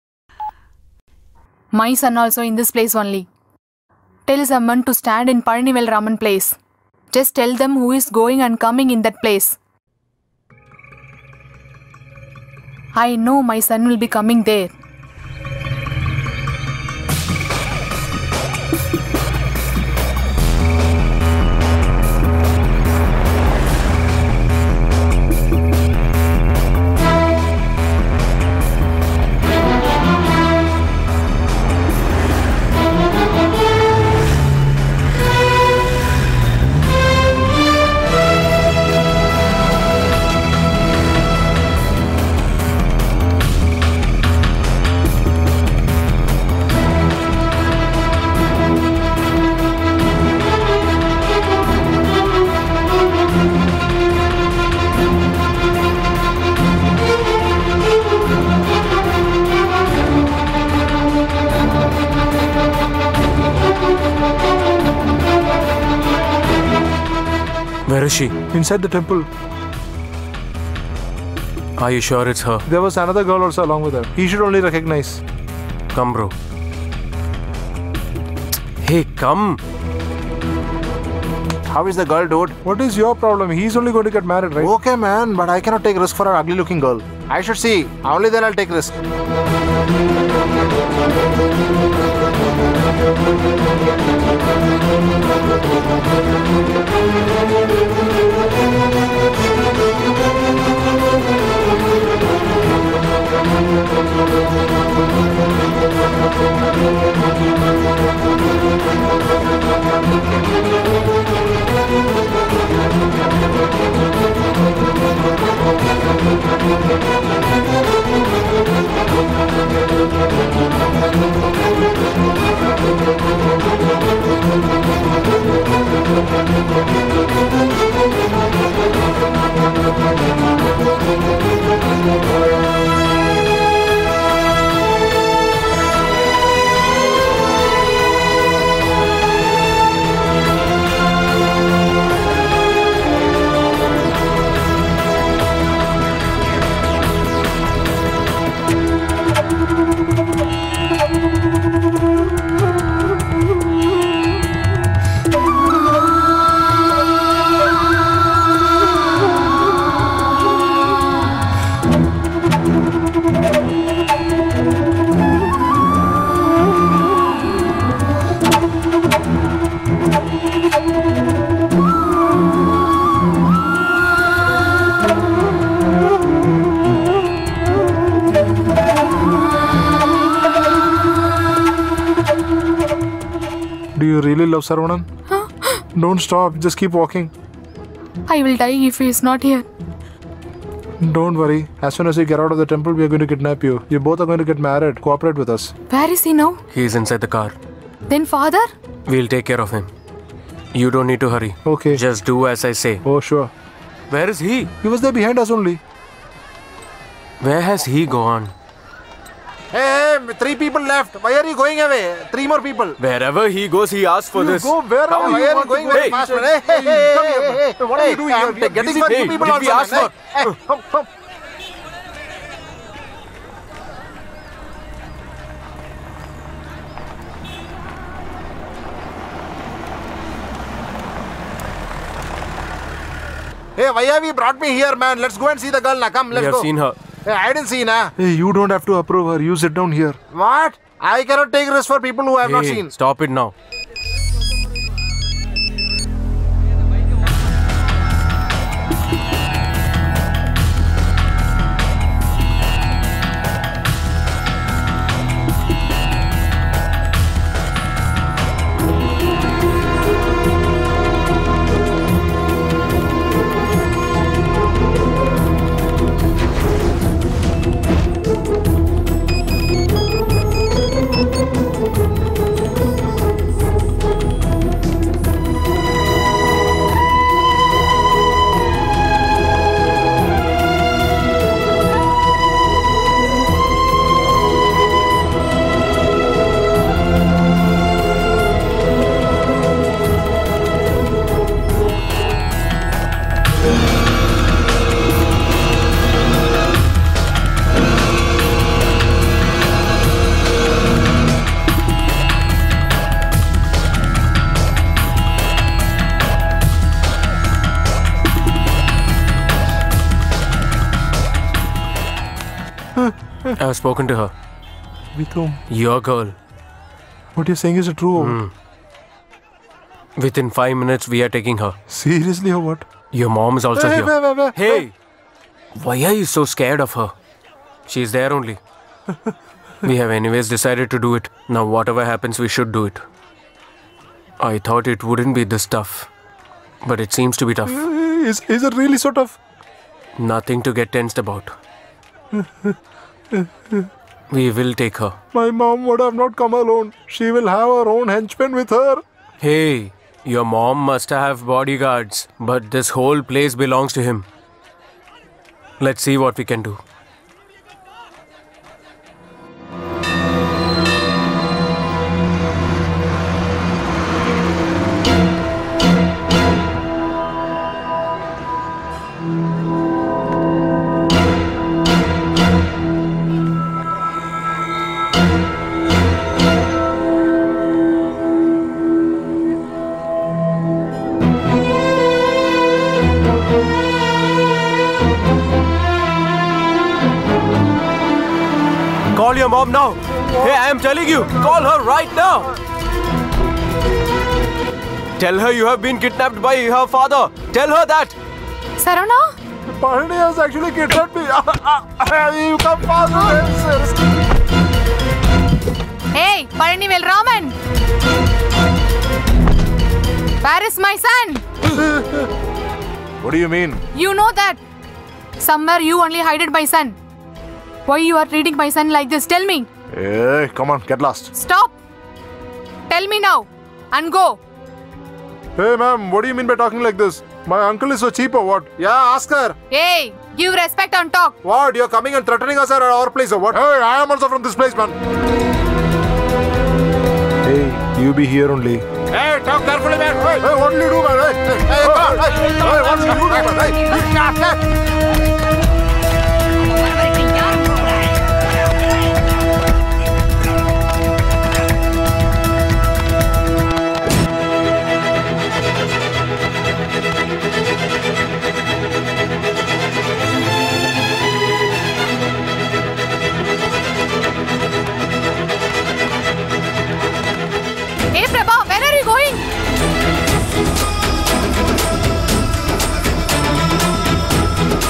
My son also in this place only. Tell someone to stand in Parnivel Raman place. Just tell them who is going and coming in that place. I know my son will be coming there. Where is she? Inside the temple. Are you sure it's her? There was another girl also along with her. He should only recognize. Come, bro. Hey, come. How is the girl, dude? What is your problem? He's only going to get married, right? Okay, man, but I cannot take risk for an ugly looking girl. I should see. Only then I'll take risk. Do you really love Saravanan? Don't stop. Just keep walking. I will die if he is not here. Don't worry. As soon as you get out of the temple, we are going to kidnap you. You both are going to get married. Cooperate with us. Where is he now? He's inside the car. Then father? We'll take care of him. You don't need to hurry. Okay. Just do as I say. Oh, sure. Where is he? He was there behind us only. Where has he gone? Hey, hey, three people left. Why are you going away? Three more people. Wherever he goes, he asks for You this. go wherever Come, you Why are you want going to very go. fast, Hey, man? Hey, hey, hey, come hey, here, hey, man. What are you hey, doing I'm here? getting Busy. for Hey, two people did we also, ask man. for- Hey, hey, come, come. Hey, why have you brought me here, man? Let's go and see the girl now. Come, We let's have go. seen her. Hey, I didn't see, na. Hey, you don't have to approve her. You sit down here. What? I cannot take risks for people who I have not Hey, seen. stop it now. I've spoken to her. With whom? Your girl. What you're saying is true. Mm. Within five minutes, we are taking her. Seriously or what? Your mom is also Hey, here. wait, wait, wait, hey, wait. Why are you so scared of her? She's there only. We have anyways decided to do it. Now whatever happens, we should do it. I thought it wouldn't be this tough. But it seems to be tough. Is, is it really so tough? Nothing to get tensed about. We will take her. My mom would have not come alone. She will have her own henchmen with her. Hey, your mom must have bodyguards. But this whole place belongs to him. Let's see what we can do. Call your mom now. Hey, I am telling you, call her right now. Tell her you have been kidnapped by her father. Tell her that. Saravana? Parni has actually kidnapped me. You come fast. Hey, Parni Velraman! Where is my son? What do you mean? You know that. Somewhere you only hided my son. Why you are treating my son like this? Tell me. Hey, come on, get lost. Stop. Tell me now and go. Hey, ma'am, what do you mean by talking like this? My uncle is so cheap or what? Yeah, ask her. Hey, give respect and talk. What? You're coming and threatening us at our place or what? Hey, I am also from this place, man. Hey, you be here only. Hey, talk carefully, man. Hey, Hey, what will you do, man? Hey, hey, hey, hey, come on, hey, hey, hey, what will you do, man? Hey, hey. Hey, Prabha, where are you going?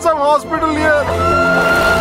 some hospital here.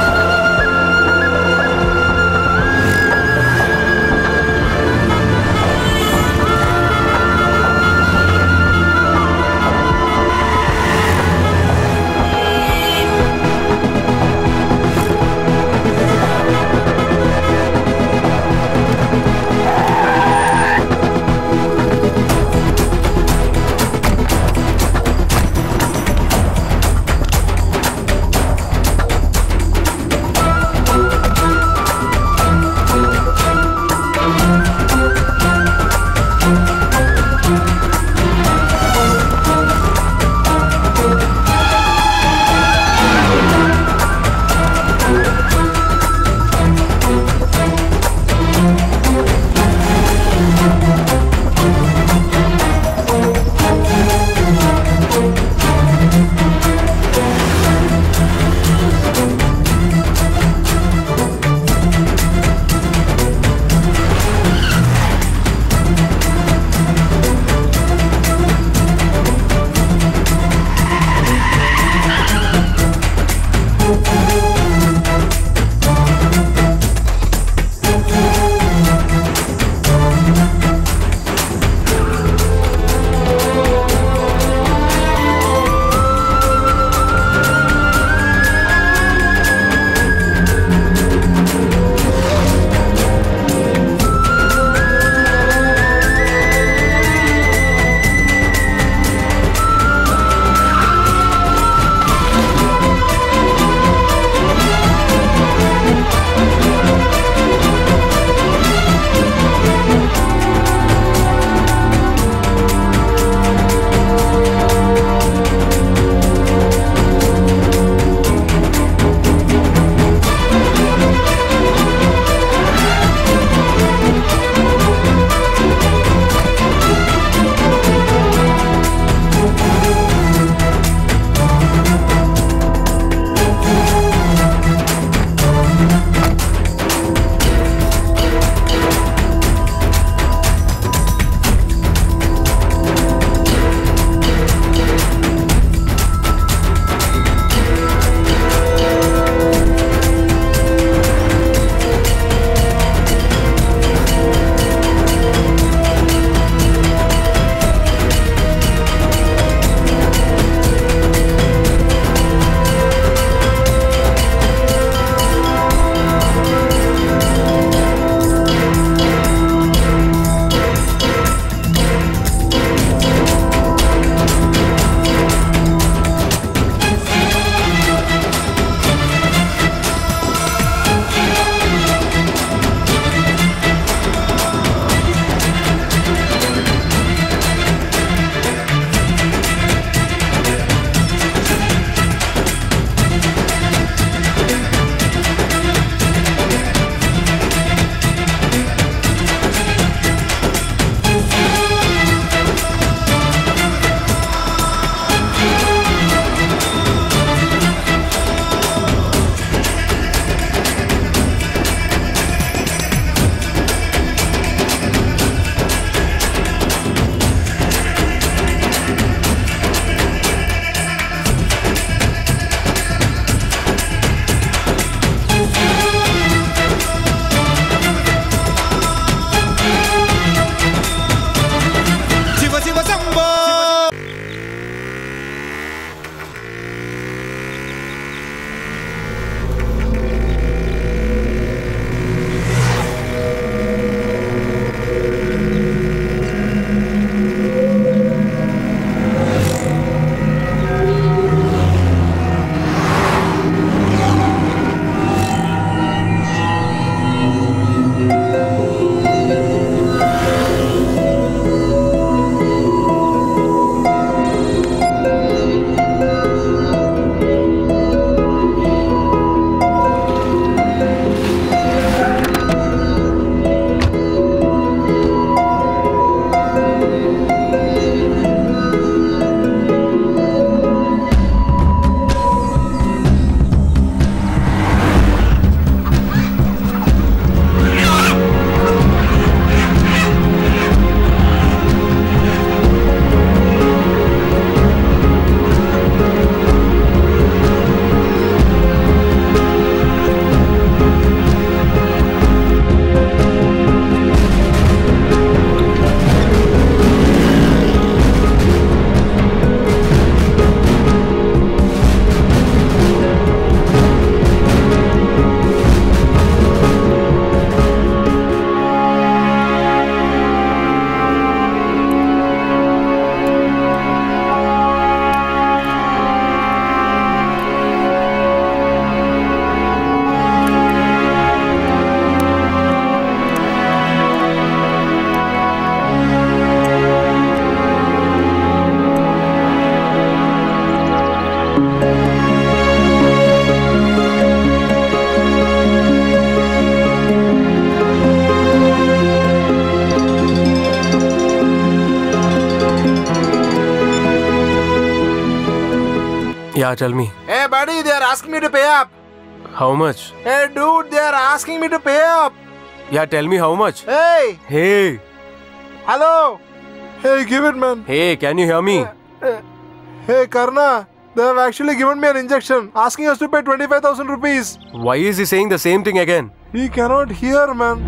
Yeah, tell me. Hey, buddy, they are asking me to pay up. How much? Hey, dude, they are asking me to pay up. Yeah, tell me how much. Hey, Hey, hello. Hey, give it, man. hey, can you hear me? Hey, Karna, they have actually given me an injection, asking us to pay twenty-five thousand rupees. Why is he saying the same thing again? He cannot hear, man.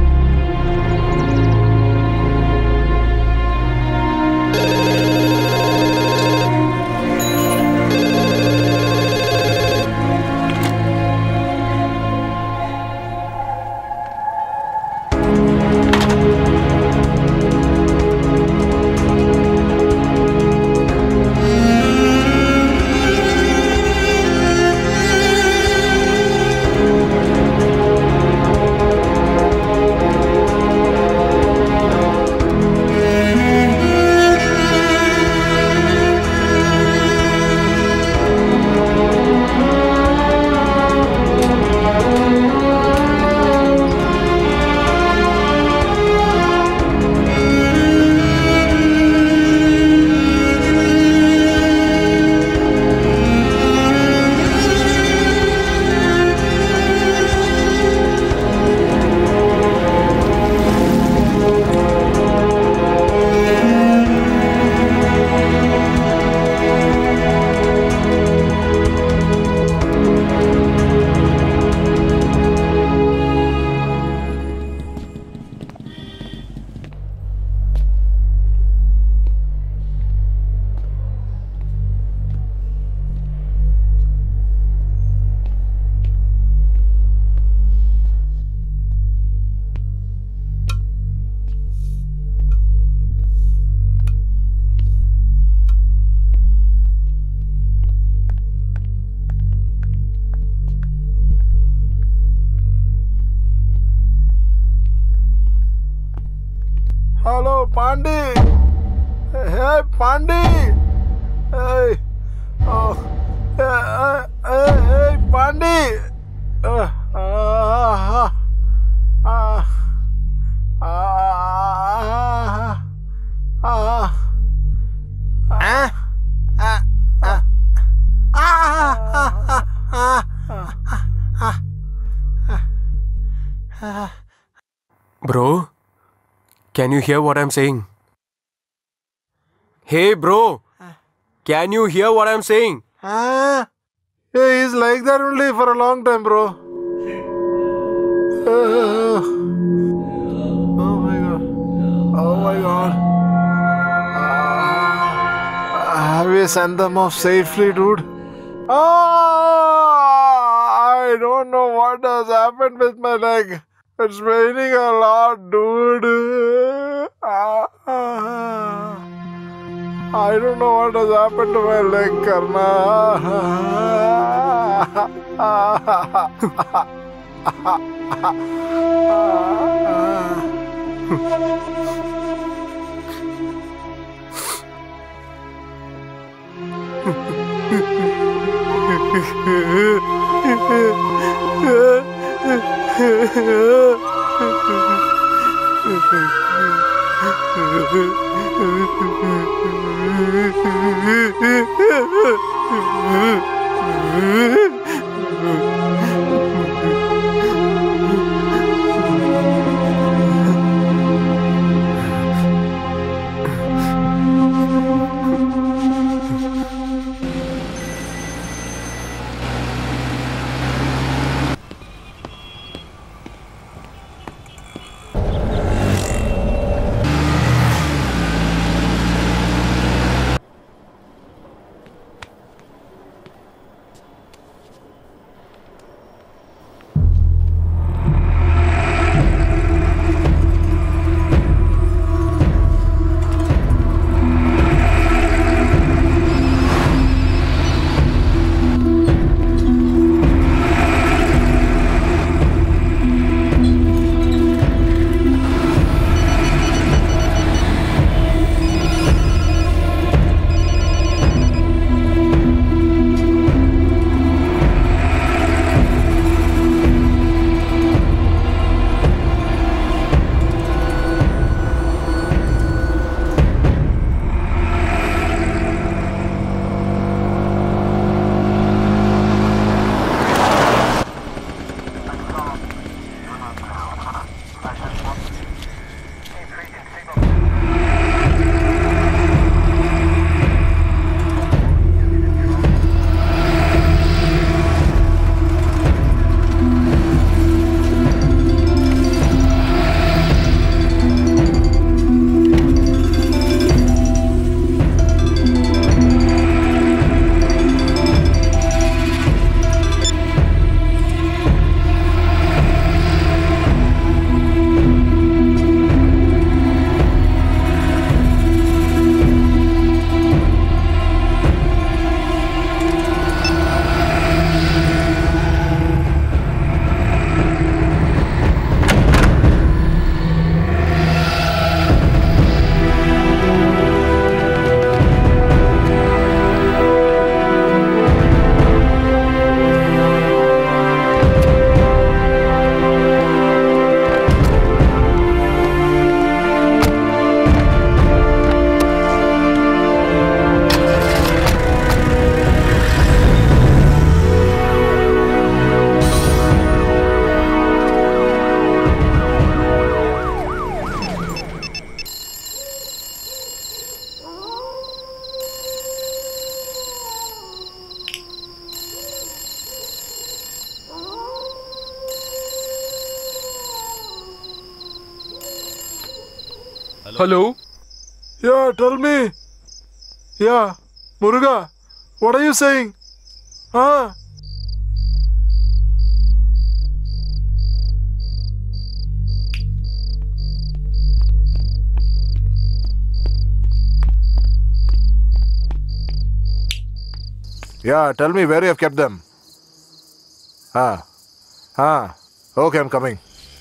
Hello, Pandi. Hey, Pandi. Hey. Oh. Hey, hey, hey, Pandi. Uh, uh, uh, uh, uh, uh, Huh? Uh, uh. Ah, ah, ah, ah. Bro, can you hear what I'm saying? Hey, bro, can you hear what I'm saying? Ah. yeah, he's like that only for a long time, bro. Uh, oh my god. Oh my god. Uh, have you sent them off safely, dude? Oh, I don't know what has happened with my leg. It's raining a lot, dude. Ah, I don't know what has happened to my leg, Hello? Yeah, tell me. Yeah, Muruga, what are you saying? Huh? Yeah, tell me where you have kept them. Ah, ah. Okay, I'm coming.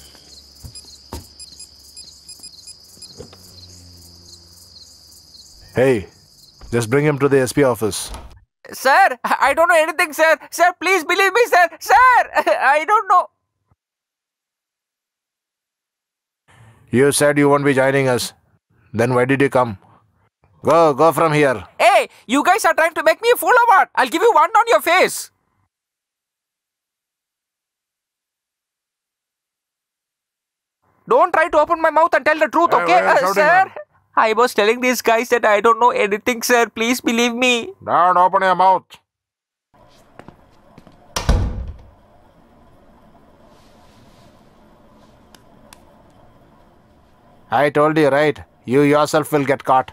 Hey, just bring him to the S P office. Sir, I don't know anything, sir. Sir, please believe me, sir. Sir, I don't know. You said you won't be joining us. Then why did you come? Go, go from here. Hey, you guys are trying to make me a fool or what? I'll give you one on your face. Don't try to open my mouth and tell the truth, Hey, okay, why are you uh, shouting, sir? man? I was telling these guys that I don't know anything, sir. Please believe me. Don't open your mouth. I told you, right? You yourself will get caught.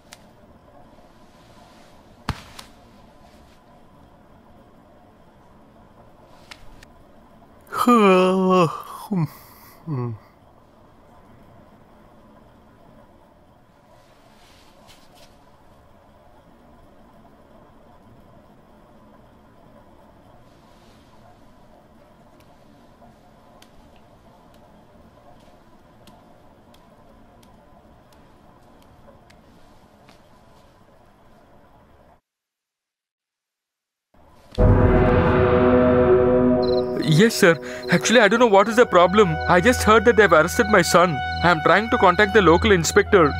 Yes, sir. Actually, I don't know what is the problem. I just heard that they've arrested my son. I am trying to contact the local inspector.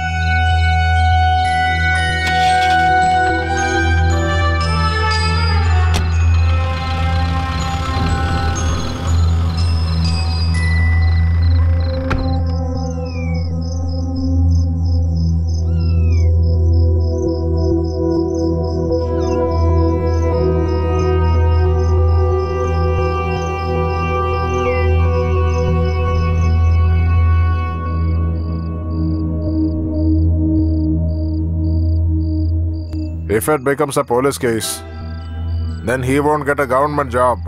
If it becomes a police case, then he won't get a government job.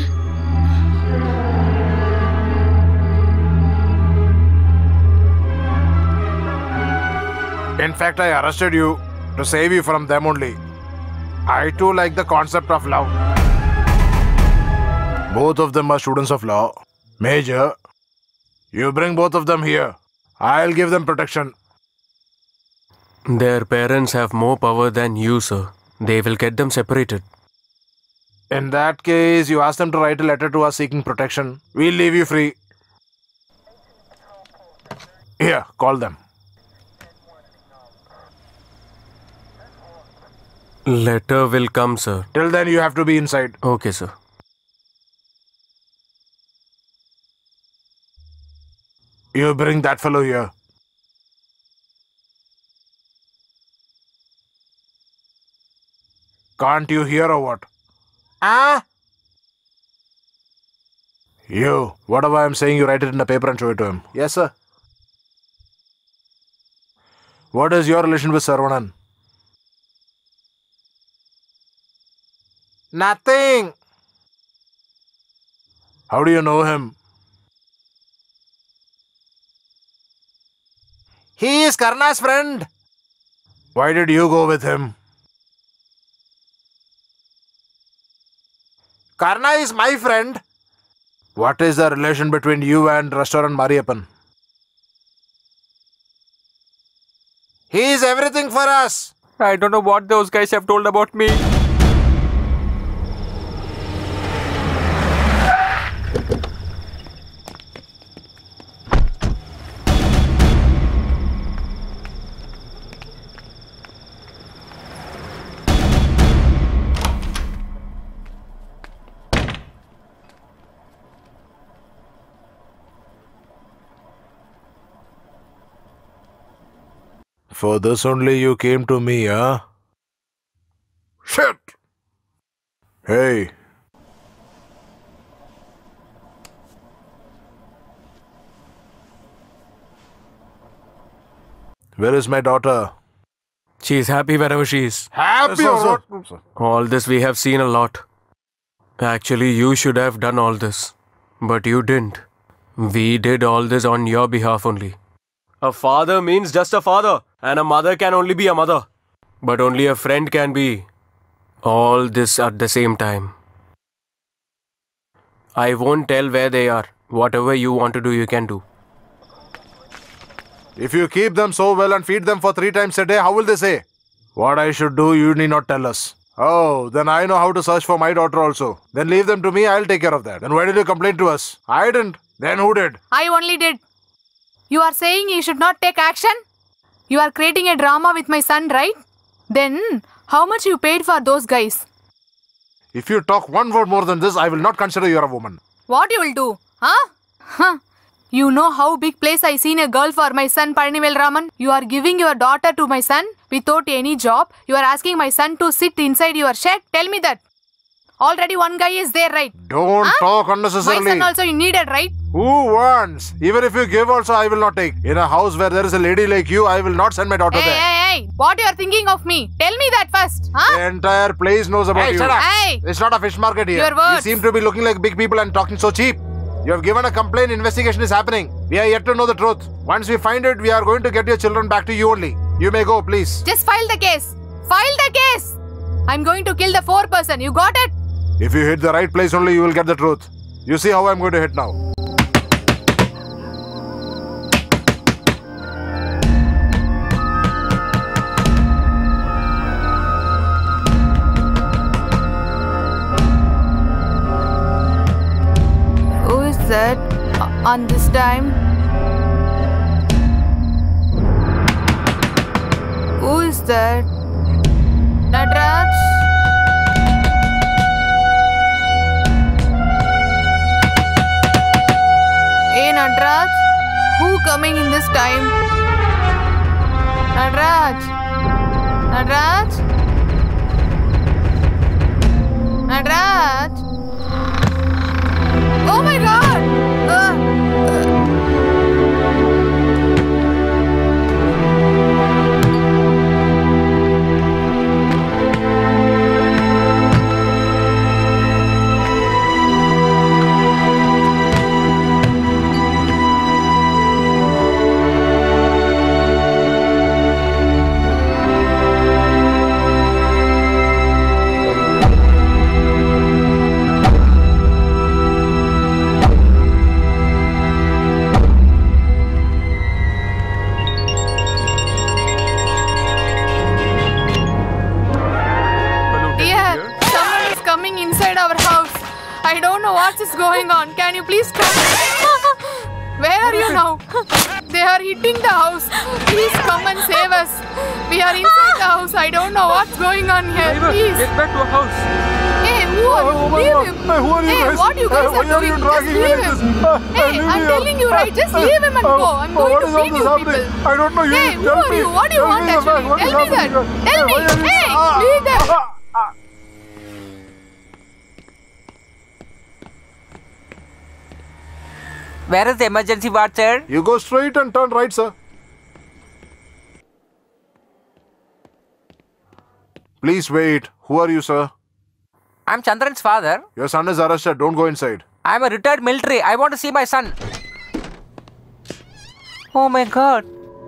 In fact, I arrested you to save you from them only. I too like the concept of love. Both of them are students of law. Major, you bring both of them here. I'll give them protection. Their parents have more power than you, sir. They will get them separated. In that case, you ask them to write a letter to us seeking protection. We'll leave you free. Here, call them. Letter will come, sir. Till then, you have to be inside. Okay, sir. You bring that fellow here. Can't you hear or what? Ah, You, whatever I'm saying, you write it in the paper and show it to him. Yes, sir. What is your relation with Saravanan? nothing. How do you know him? He is Karna's friend. Why did you go with him? Karna is my friend. What is the relation between you and restaurant Mariappan? He is everything for us. I don't know what those guys have told about me. For this only you came to me, huh? Shit! Hey. Where is my daughter? She's happy wherever she is. Happy or sir. what? All this we have seen a lot. Actually, you should have done all this. But you didn't. We did all this on your behalf only. A father means just a father. And a mother can only be a mother. But only a friend can be all this at the same time. I won't tell where they are. Whatever you want to do, you can do. If you keep them so well and feed them for three times a day, how will they say? What I should do, you need not tell us. Oh, then I know how to search for my daughter also. Then leave them to me, I'll take care of that. Then why did you complain to us? I didn't. Then who did? I only did. You are saying you should not take action? You are creating a drama with my son, right? Then, how much you paid for those guys? If you talk one word more than this, I will not consider you a woman. What you will do? Huh? Huh? You know how big place I seen a girl for my son Parnivel Raman? You are giving your daughter to my son without any job. You are asking my son to sit inside your shed. Tell me that. Already one guy is there, right? Don't Huh? talk My unnecessarily. son also you needed, right? Who wants? Even if you give also, I will not take. In a house where there is a lady like you, I will not send my daughter Hey, there. hey, hey. What you are thinking of me? Tell me that first. Huh? The entire place knows about Hey, you. shut up. Hey. It's not a fish market here. Your words. You seem to be looking like big people and talking so cheap. You have given a complaint, investigation is happening. We are yet to know the truth. Once we find it, we are going to get your children back to you only. You may go, please. Just file the case. File the case. I'm going to kill the four person. You got it? If you hit the right place only, you will get the truth. You see how I'm going to hit now. Who is that? Uh, on this time? Who is that? Natraj? Hey Natraj? Who coming in this time? Natraj? Natraj? Natraj? Oh my god! Uh, Dear, someone is coming inside our house. I don't know what is going on. Can you please come? Where are you now? They are hitting the house. Please come and save us. We are inside the house. I don't know what's going on here. Driver, Please. get back to our house. Hey, who are you? Oh my Leave God. him. Hey, who are you Hey, guys? what you guys Hey, are why are doing? you Just dragging me leave like him. this? Ah, Hey, leave I'm me telling out. you right. Just Ah, leave him and ah, go. I'm ah, going what to is all beat this you happening? people. I don't know. You Hey, just who tell are me. you? What do you Tell want me the fact. actually? What is Tell me that. happening? Tell me. Why are you- Hey, Ah, leave that. ah, ah. Where is the emergency ward, sir? You go straight and turn right, sir. Please wait. Who are you, sir? I'm Chandran's father. Your son is arrested. Don't go inside. I'm a retired military. I want to see my son. Oh my god.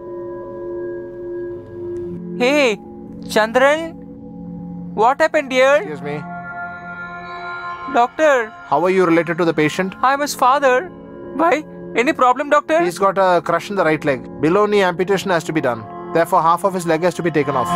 Hey, Chandran? What happened, dear? Excuse me. Doctor, How are you related to the patient? I'm his father. Why? Any problem, doctor? He's got a crush in the right leg. Below knee amputation has to be done. Therefore, half of his leg has to be taken off.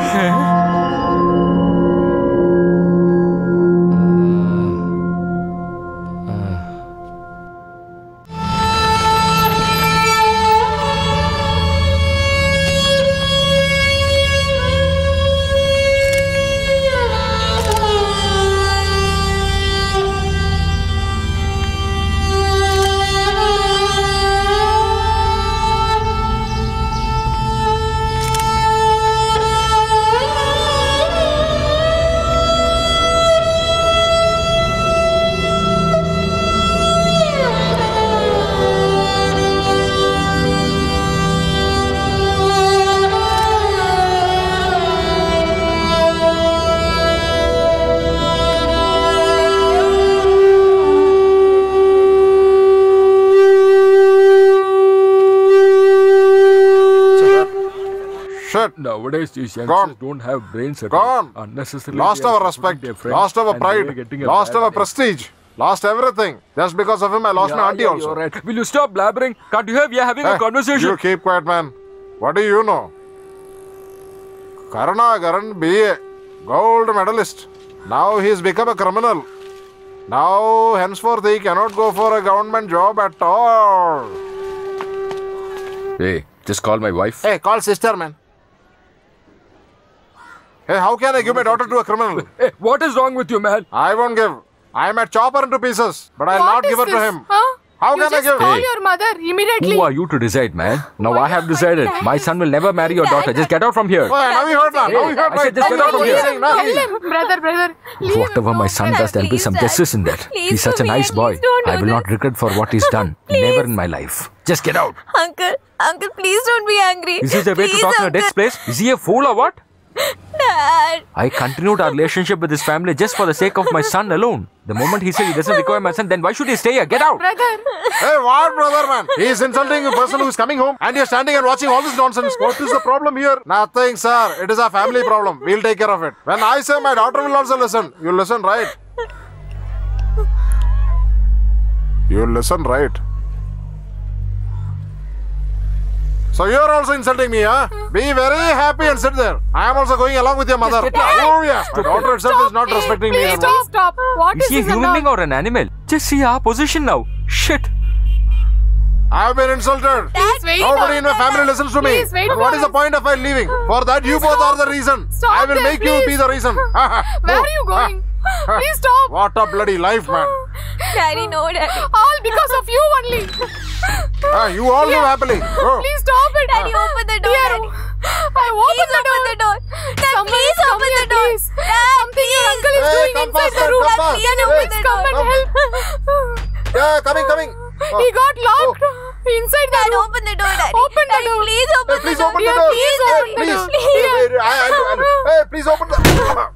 Nowadays, these youngsters Gone. don't have brains at Gone. all. Unnecessarily. Lost they are our supporting respect, their friends lost our and they are pride, getting a lost bad our name. prestige, lost everything. Just because of him, I lost Yeah, my auntie yeah, also. You're right. Will you stop blabbering? Can't you hear? We are having a Hey, conversation. You keep quiet, man. What do you know? Karunakaran, B A, gold medalist. Now he's become a criminal. Now, henceforth, he cannot go for a government job at all. Hey, just call my wife. Hey, call sister, man. Hey, how can I give my daughter to a criminal? Hey, what is wrong with you, man? I won't give. I might chop her into pieces, but I'll What not is give her this? to him. Huh? How You can I just give? call Hey. your mother immediately. Who are you to decide, man? Now I have decided. My son will never marry your daughter. Just get out from here. Oh, now you heard that. Now you heard I said right. just get Now out you from heard here. what he's saying, now. Tell him, brother, brother. Leave Whatever him. my son does, there'll be some Please, justice in that. Please, He's such a Sophia, nice boy. please don't do I will not this. regret for what he's done. Never in my life. Just get out. Uncle, uncle, please don't be angry. Is this a way to Please, talk in a uncle. desk place? Is he a fool or what? Dad. I continued our relationship with his family just for the sake of my son alone. The moment he said he doesn't require my son, then why should he stay here? Get out! Brother. Hey, what, brother, man? He is insulting a person who is coming home, and you're standing and watching all this nonsense. What is the problem here? Nothing, sir. It is a family problem. We'll take care of it. When I say my daughter will also listen, you listen right. You listen right. So you're also insulting me, huh? Be very happy and sit there. I am also going along with your mother. get out. Oh yes, my daughter itself is not respecting me. Please and all. stop, stop. What Is is he a this and human all? being or an animal? Just see our position now. Shit. I have been insulted. Please wait. Nobody in my family listens to me. Please wait But what for is the us. point of my leaving? For that, you both are the reason. Stop I will there, make you please. be the reason. Where are you going? Please stop. What a bloody life, man. Daddy, no, Daddy. All because of you only. Ah, you all live happily. Go. Please stop it. Daddy, open the door, Dear, Daddy. I open Please the open door. the door. Dad, Someone please come open here, the door. please. Dad, Something your uncle is Hey, doing come inside faster, the room. come fast. Can you Hey, please come and come. help? Yeah, coming, coming. Oh. He got locked inside the Dad, room. open the door, Daddy. Open the Daddy, door. please open Hey, please the door. open the Dear, door. please Hey, open the please. door. Hey, wait, I, I'll, I'll, hey, please open the door.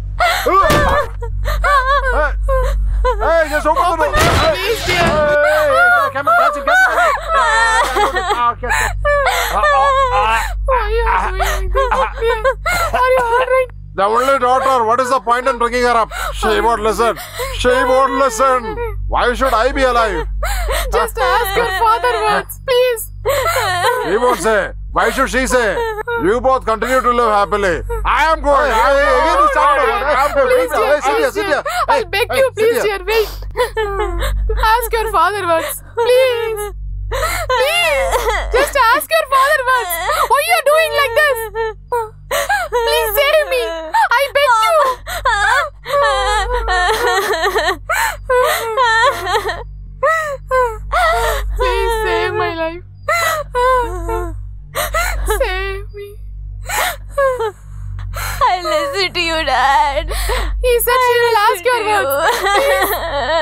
Hey, hey, just open, the door. Hey, Please, hey, dear. hey, come on, catch it, catch it. Ah, catch it. Ah, ah, Why are you doing like this? Dear, are you alright? The only daughter, what is the point in bringing her up? She won't listen. She won't listen. Why should I be alive? Just ask your father words, please. She won't say. Why should she say? You both continue to live happily. I am going. I, again you started over. I am going. Please, Please, dear, hey, sit here, please, sit dear. here. I'll Hey, beg hey, you, sit please, here. dear, wait. Ask your father words, please. Please, just ask your father words. Why are you doing like this? Please save me. I beg you. Please save my life. Save me. I listen to you, Dad. He said she will ask your words.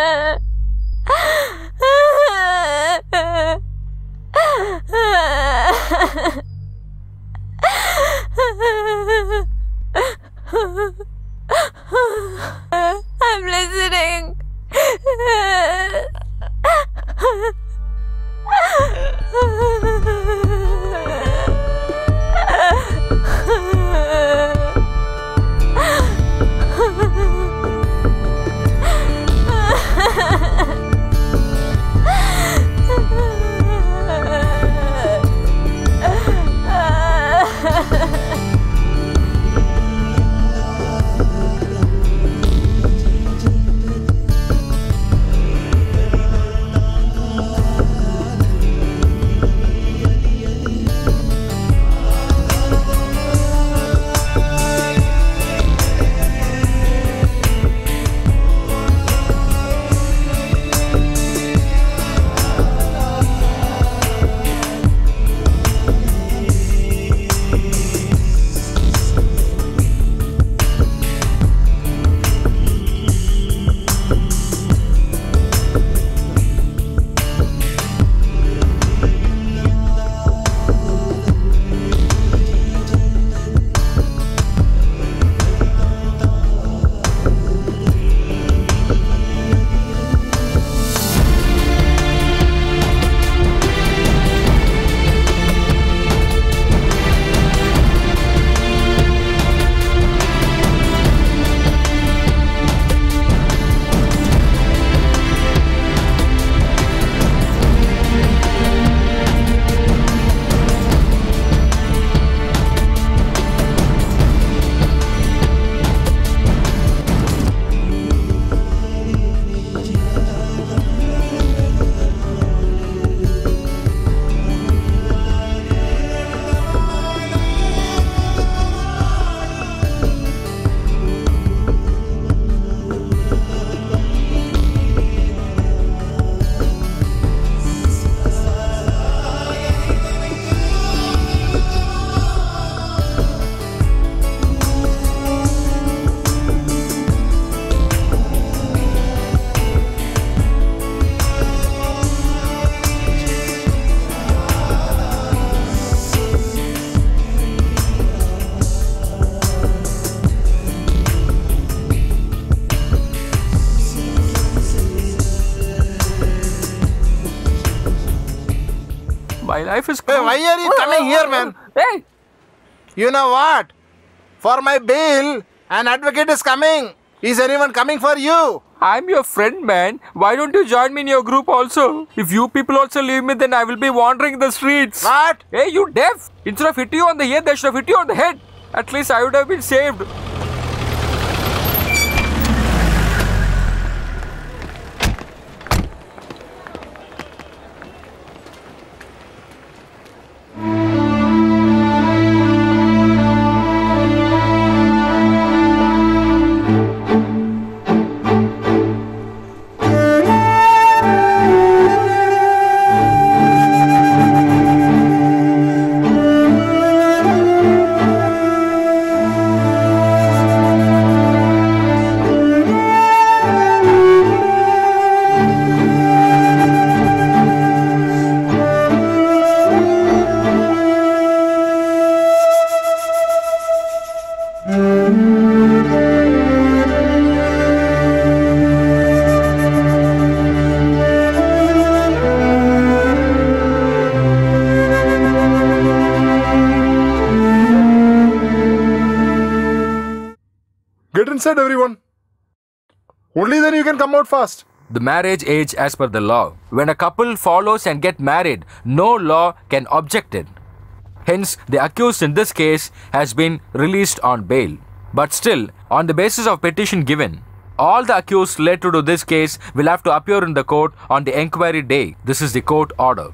My life is. Hey, why are you coming here, man? Hey, You know what? For my bail, an advocate is coming. Is anyone coming for you? I'm your friend, man. Why don't you join me in your group also? If you people also leave me, then I will be wandering the streets. What? Hey, you deaf! Instead of hitting you on the ear, they should have hit you on the head. At least I would have been saved. Get inside, everyone. Only then you can come out fast. The marriage age as per the law. When a couple follows and get married, no law can object it. Hence, the accused in this case has been released on bail. But still, on the basis of petition given, all the accused related to this case will have to appear in the court on the enquiry day. This is the court order.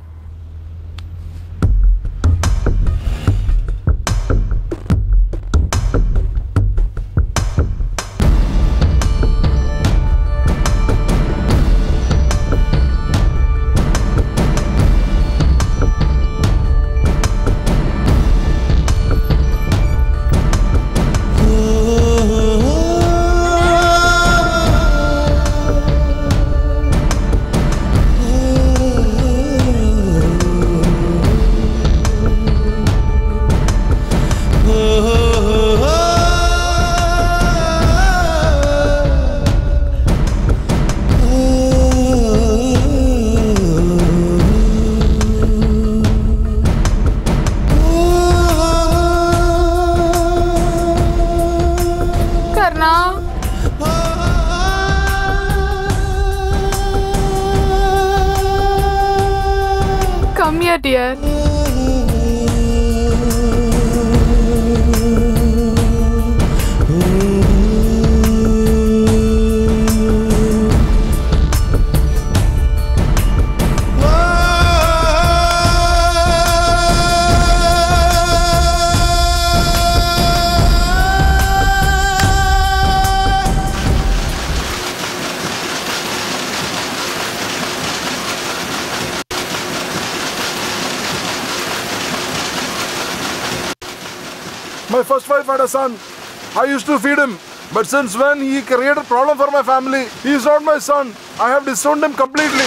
Come here, dear. My first wife had a son. I used to feed him. But since when he created a problem for my family, he is not my son. I have disowned him completely.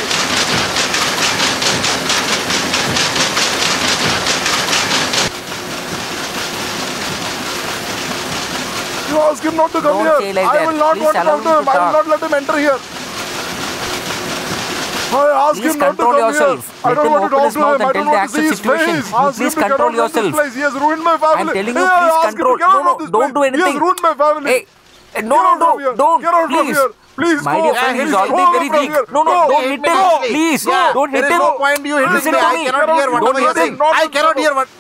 You ask him not to come Don't here. say like I that. will not Please want to allow talk me to him. to I will talk. not let him enter here. I asked Please him not to control come yourself. here. I Let don't him want to open talk his to mouth him. I and don't tell the want to see actual his situation. face. You Ask please him to get control out of this yourself. place. He has ruined my family. I'm telling you, Hey, please ask him to control. get out No, of no, this don't place. do He has anything. ruined my family. Hey, eh, no, Get no, out from no, here. don't. Get out from Please. here. Please My go. dear friend, Please he's go already very from weak. here. No, no, Go. don't hit him. Immediately. Please, Yeah, don't hit there him. is no point you hitting Listen me. to I me. cannot hear Don't whatever hit you're saying. him. I cannot hear what.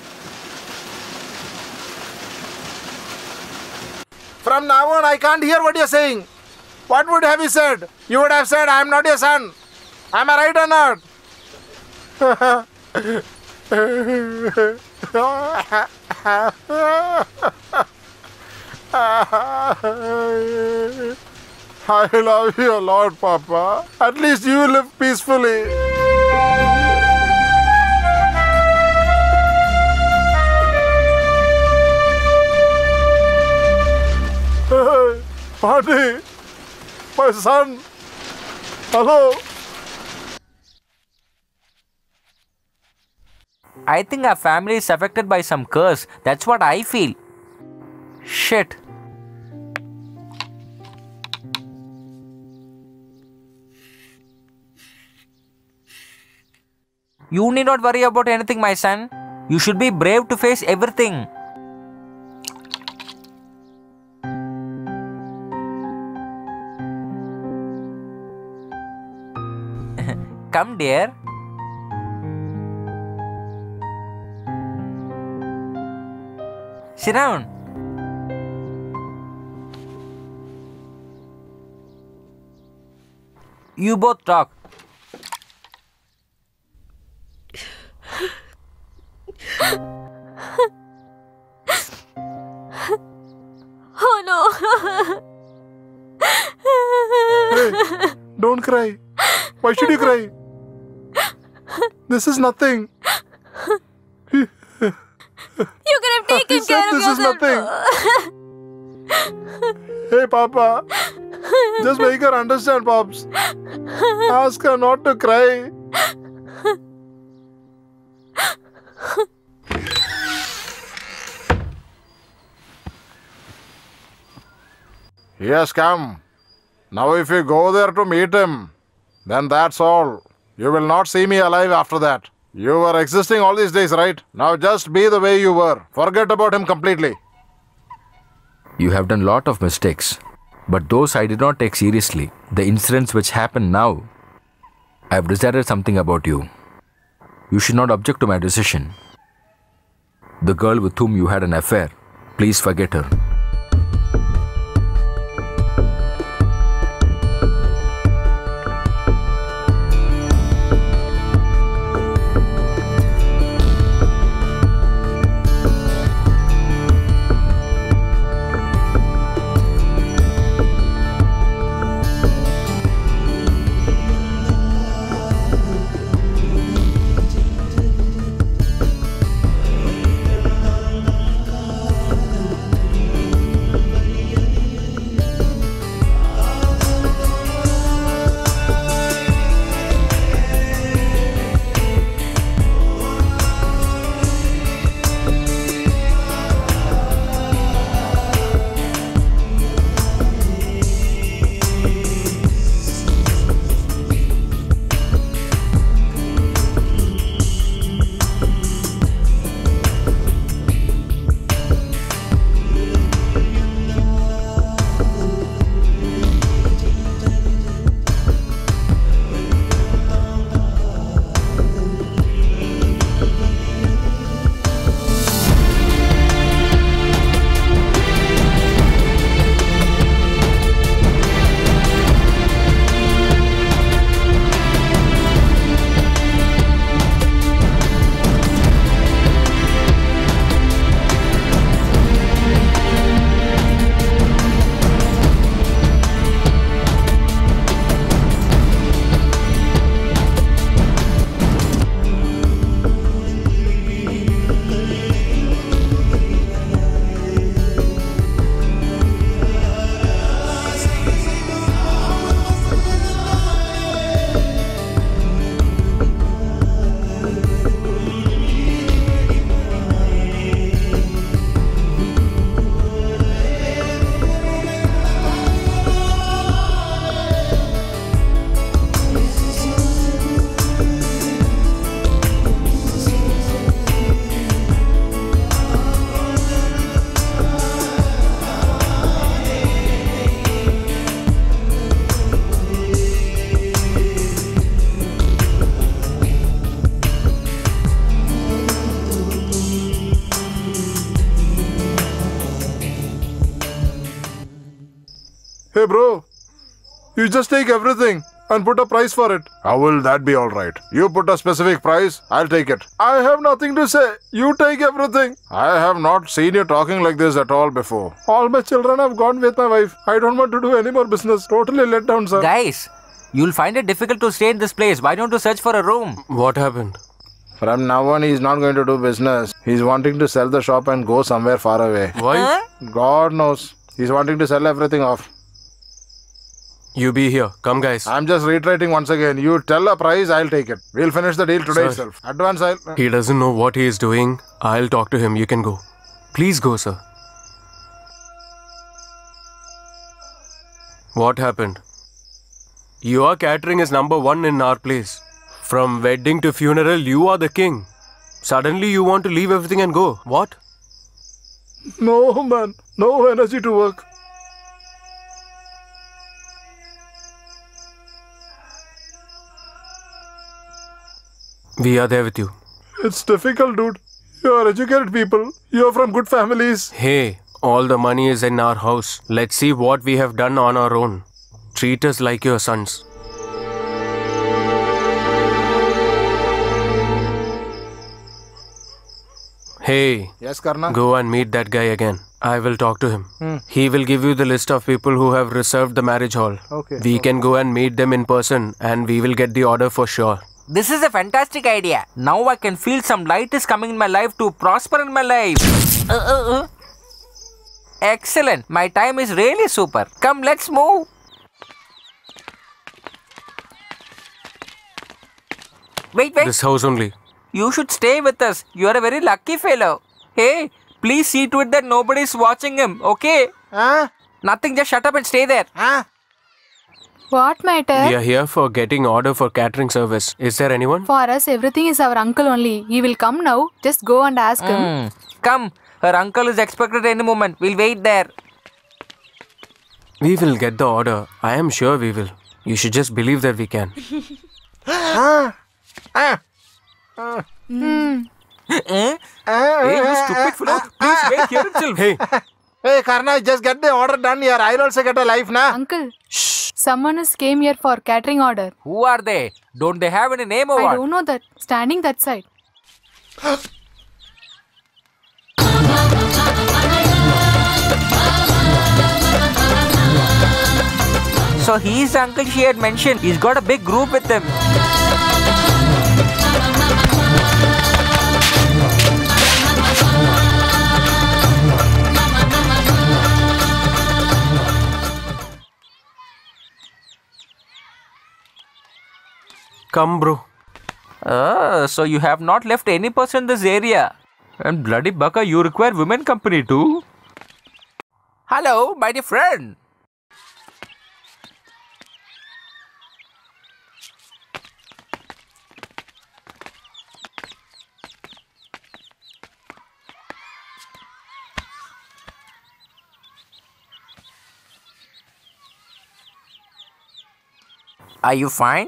From now on, I can't hear what you're saying. What would have you said? You would have said, I'm not your son. Am I right or not? I love you a lot, Papa. At least you live peacefully. Hey, Marty, my son. Hello. I think our family is affected by some curse. That's what I feel. Shit. You need not worry about anything, my son. You should be brave to face everything. Come, dear. Sit down. You both talk. Oh no! Hey, don't cry. Why should you cry? This is nothing. You could have taken He care said of this is yourself. nothing. Hey, Papa. Just make her understand, Pops. Ask her not to cry. He has come. Now if you go there to meet him, then that's all. You will not see me alive after that. You were existing all these days, right? Now just be the way you were. Forget about him completely. You have done lot of mistakes, but those I did not take seriously. The incidents which happen now, I have decided something about you. You should not object to my decision. The girl with whom you had an affair, please forget her. Hey, bro. You just take everything and put a price for it. How will that be alright? You put a specific price, I'll take it. I have nothing to say. You take everything. I have not seen you talking like this at all before. All my children have gone with my wife. I don't want to do any more business. Totally let down, sir. Guys, you'll find it difficult to stay in this place. Why don't you search for a room? What happened? From now on, he's not going to do business. He's wanting to sell the shop and go somewhere far away. Why? Huh? God knows. He's wanting to sell everything off. You be here. Come, guys. I'm just reiterating once again. You tell a price, I'll take it. We'll finish the deal today Sir. itself. Advance, I'll... He doesn't know what he is doing. I'll talk to him. You can go. Please go, sir. What happened? Your catering is number one in our place. From wedding to funeral, you are the king. Suddenly you want to leave everything and go. What? No, man. No energy to work. We are there with you. It's difficult, dude. You are educated people. You are from good families. Hey, all the money is in our house. Let's see what we have done on our own. Treat us like your sons. Hey, Yes, Karna. go and meet that guy again. I will talk to him. Hmm. He will give you the list of people who have reserved the marriage hall. Okay. We can go and meet them in person and we will get the order for sure. This is a fantastic idea. Now I can feel some light is coming in my life to prosper in my life. Uh, uh, uh. Excellent. My time is really super. Come, let's move. Wait, wait. This house only. You should stay with us. You are a very lucky fellow. Hey, please see to it that nobody is watching him, okay? Huh? Nothing, just shut up and stay there. Huh? What matter? We are here for getting order for catering service. Is there anyone? For us, everything is our uncle only. He will come now. Just go and ask him. Hmm. Come, her uncle is expected any moment. We'll wait there. We will get the order. I am sure we will. You should just believe that we can. Ah. Ah. Eh? Hey, you stupid fellow. Please wait here itself. Hey, Hey, Karna, just get the order done here. I'll also get a life, na? Uncle, someone has came here for catering order. Who are they? Don't they have any name or I what? don't know that. Standing that side. So he's the uncle she had mentioned. He's got a big group with him. come bro. Ah, so you have not left any person in this area. And bloody baka, you require women company too? Hello, my dear friend. Are you fine?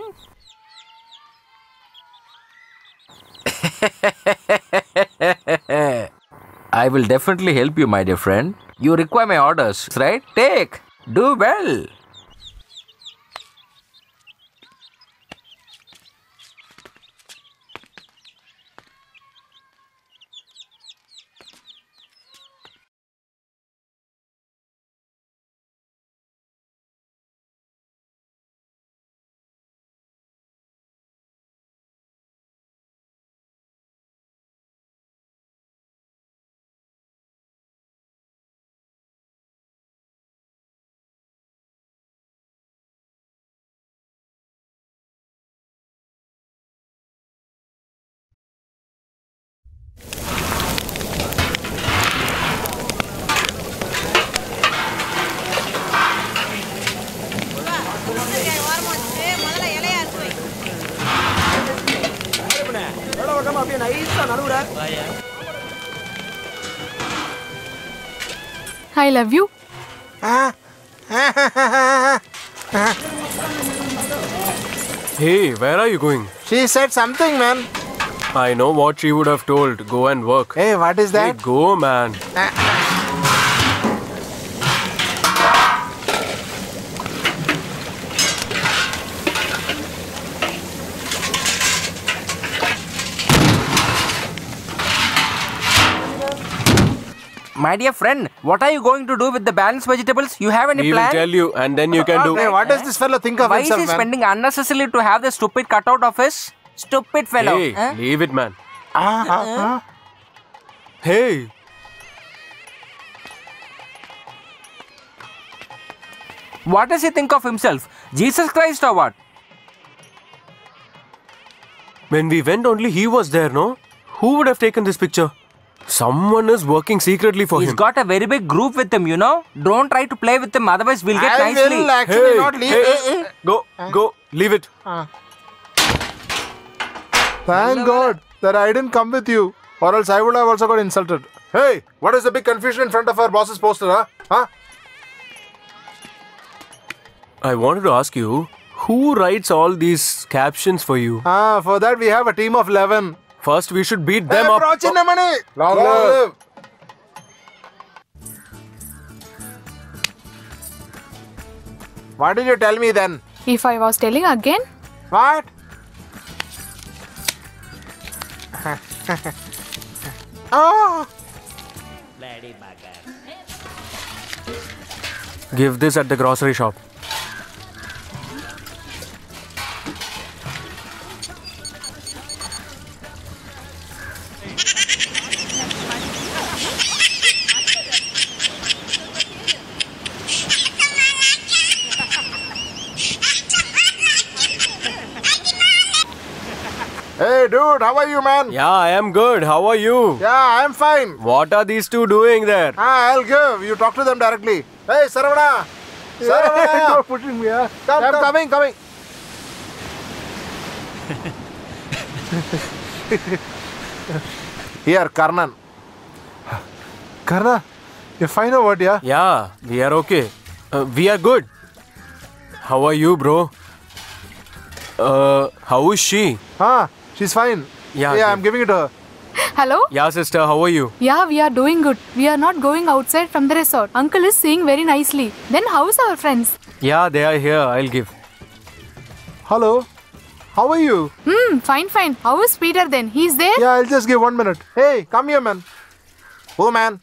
I will definitely help you, my dear friend. You require my orders, right? Take. Do well. I love you. Hey, where are you going? She said something, man. I know what she would have told. Go and work. Hey, what is Hey, that? go man. My dear friend, what are you going to do with the balanced vegetables? You have any We will plan? tell you and then you can do. Hey, what does this fellow think of Why is himself, he man? spending unnecessarily to have the stupid cutout of his? Stupid fellow. Hey, Huh? leave it man. Ah, ah, ah. Hey. What does he think of himself? Jesus Christ or what? When we went only he was there, no? Who would have taken this picture? Someone is working secretly for He's him. got a very big group with him, you know? Don't try to play with him, otherwise we'll get I nicely. will actually Hey, not leave. hey, Eh, eh. Go, go, leave it. Ah. Thank God that I didn't come with you, or else I would have also got insulted. Hey, what is the big confusion in front of our boss's poster, huh? Huh? I wanted to ask you, who writes all these captions for you? Ah, for that we have a team of eleven. First, we should beat them Hey, up. bro, Chinnamani! Long live! What did you tell me then? If I was telling again, What? Oh! Give this at the grocery shop. Hey, dude, how are you, man? Yeah, I am good. How are you? Yeah, I'm fine. What are these two doing there? Ah, I'll give. You talk to them directly. Hey, Saravana! Saravana! You're pushing me, huh? Come, I'm coming, coming. Here, Karnan. Karna, you fine or what, yeah? Yeah, we are okay. Uh, we are good. How are you, bro? Uh, how is she? Ah, she's fine. Yeah, Yeah, okay. I'm giving it to her. hello? Yeah, sister, how are you? Yeah, we are doing good. We are not going outside from the resort. Uncle is saying very nicely. Then how's our friends? Yeah, they are here. I'll give. Hello. How are you? Hmm, fine, fine. How is Peter then? He's there? Yeah, I'll just give one minute. Hey, come here, man. Who, man?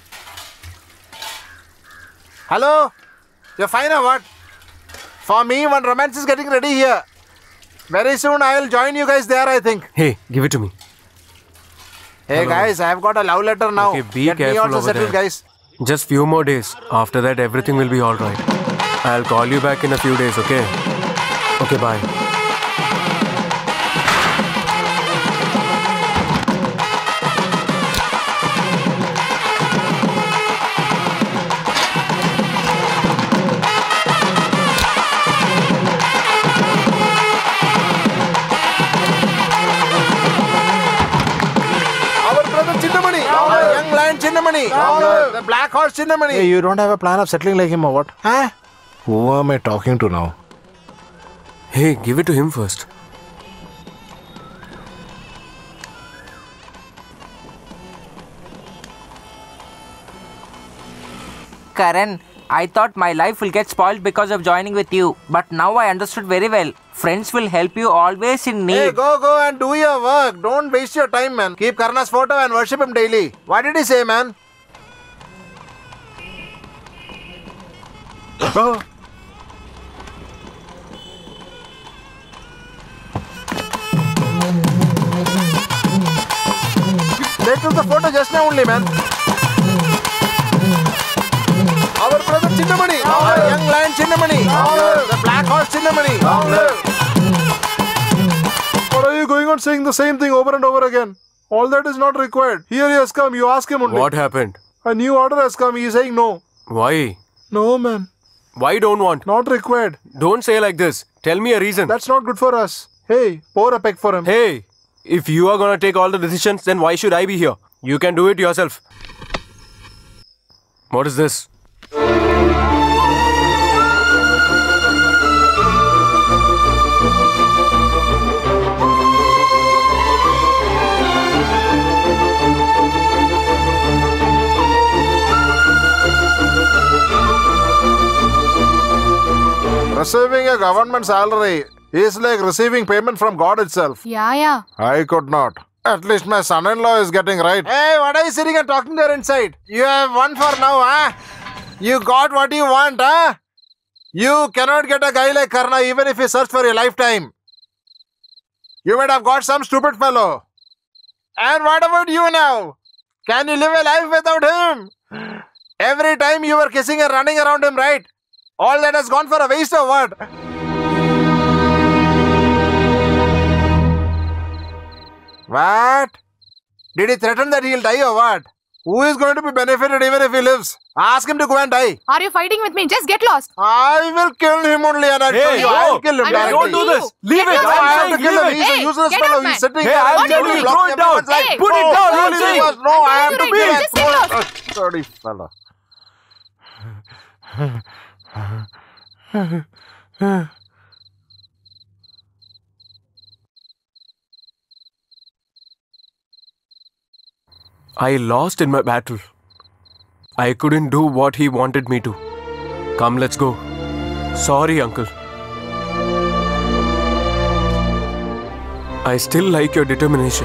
Hello? You're fine or what? For me, one romance is getting ready here. Very soon I'll join you guys there, I think. Hey, give it to me. Hey guys, I've got a love letter now. Okay, be Get me careful also over settled, there. guys. Just few more days. After that, everything will be alright. I'll call you back in a few days, okay? Okay, bye. Our brother Chinnamani. Our young lion Chinnamani. The black horse Chinnamani. Hey, you don't have a plan of settling like him or what? Huh? Who am I talking to now? Hey, give it to him first. Karan, I thought my life will get spoiled because of joining with you. But now I understood very well. Friends will help you always in need. Hey, go, go and do your work. Don't waste your time, man. Keep Karna's photo and worship him daily. What did he say, man? Oh, They took the photo just now only, man. Our brother Chinnamani. Our young lion Chinnamani. The black horse Chinnamani. what are you going on saying the same thing over and over again? All that is not required. Here he has come. You ask him only. What happened? A new order has come. He is saying no. Why? No, man. Why don't want? Not required. Don't say like this. Tell me a reason. That's not good for us. Hey, pour a peck for him. Hey, if you are gonna take all the decisions, then why should I be here? You can do it yourself. What is this? Receiving a government salary is like receiving payment from God itself. Yeah, yeah. I could not. At least my son-in-law is getting right. Hey, what are you sitting and talking there inside? You have one for now, huh? You got what you want, huh? You cannot get a guy like Karna even if you search for a lifetime. You might have got some stupid fellow. And what about you now? Can you live a life without him? Every time you were kissing and running around him, right? All that has gone for a waste or what? What? Did he threaten that he'll die or what? Who is going to be benefited even if he lives? Ask him to go and die. Are you fighting with me? Just get lost. I will kill him only, and I tell Hey, you, no. I will kill him. I'm directly. Don't do you. this. Leave Get it. lost. I I'm have saying to kill leave him. it. He's a Hey, useless get fellow. off, man. He's sitting Hey, here. I'm He's telling you, blocking throw it down. everyone's life. Hey, Put it No, down, no, I'm no, saying. no, I'm I have telling to you, kill him. just get lost. Oh, dirty fellow. I lost in my battle. I couldn't do what he wanted me to. Come, let's go. Sorry, uncle. I still like your determination.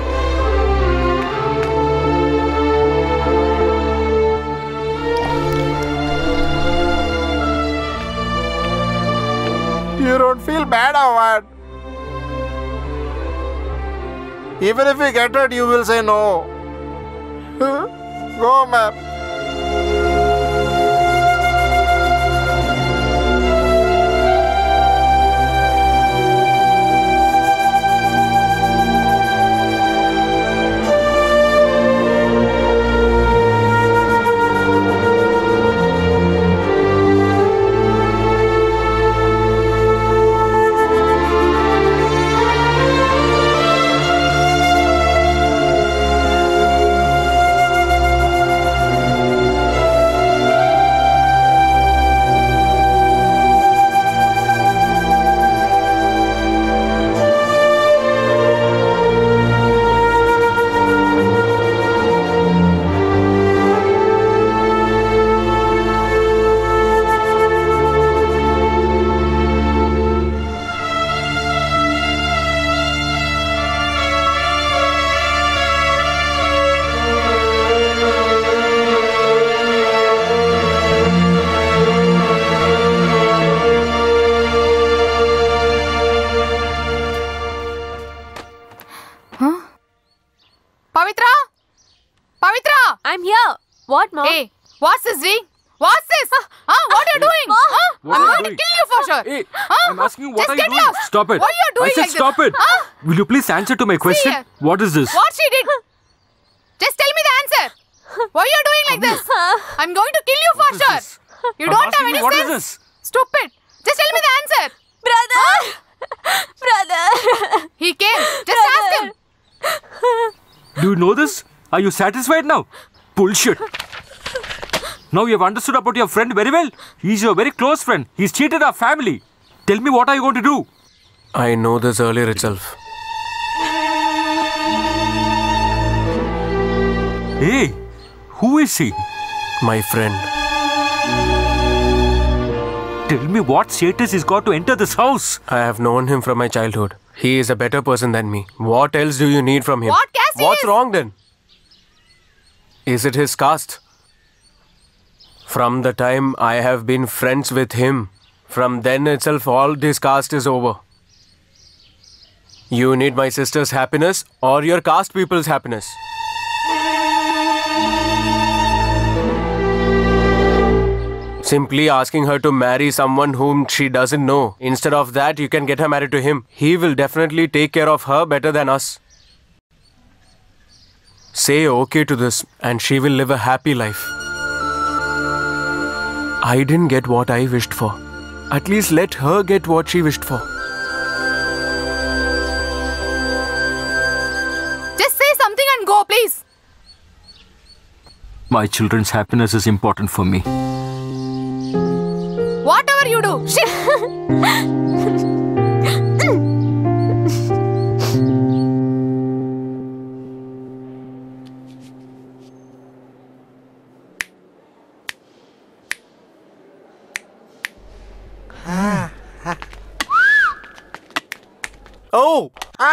You don't feel bad or what? Even if we get it, you will say no. Huh? Go, man. Pavitra? Pavitra! I'm here. What, Mom? Hey, what's this, Zee? What's this? Huh? What are you doing? Huh? What I'm are you going doing? to kill you for sure. Hey, Huh? I'm asking you what Just are you get doing? lost. Stop it. What are you doing I said like this? stop it. Huh? Will you please answer to my question? here. What is this? What she did? Just tell me the answer. Why are you doing like this? I'm going to kill you for is sure. this? You I'm don't have asking any you, what is sense. this? Stupid. Just tell me the answer. Brother! Brother! He came. Just ask him. Do you know this? Are you satisfied now? Bullshit. Now you have understood about your friend very well. He's your very close friend. He's cheated our family. Tell me, what are you going to do? I know this earlier itself. Hey, who is he? My friend. Tell me what status he's got to enter this house. I have known him from my childhood. He is a better person than me. What else do you need from him? What caste he What's is? wrong then? Is it his caste? From the time I have been friends with him, from then itself all this caste is over. You need my sister's happiness or your caste people's happiness. Simply asking her to marry someone whom she doesn't know. Instead of that, you can get her married to him. He will definitely take care of her better than us. Say okay to this and she will live a happy life. I didn't get what I wished for. At least let her get what she wished for. Just say something and go, please. My children's happiness is important for me. Whatever you do. Shit. Oh!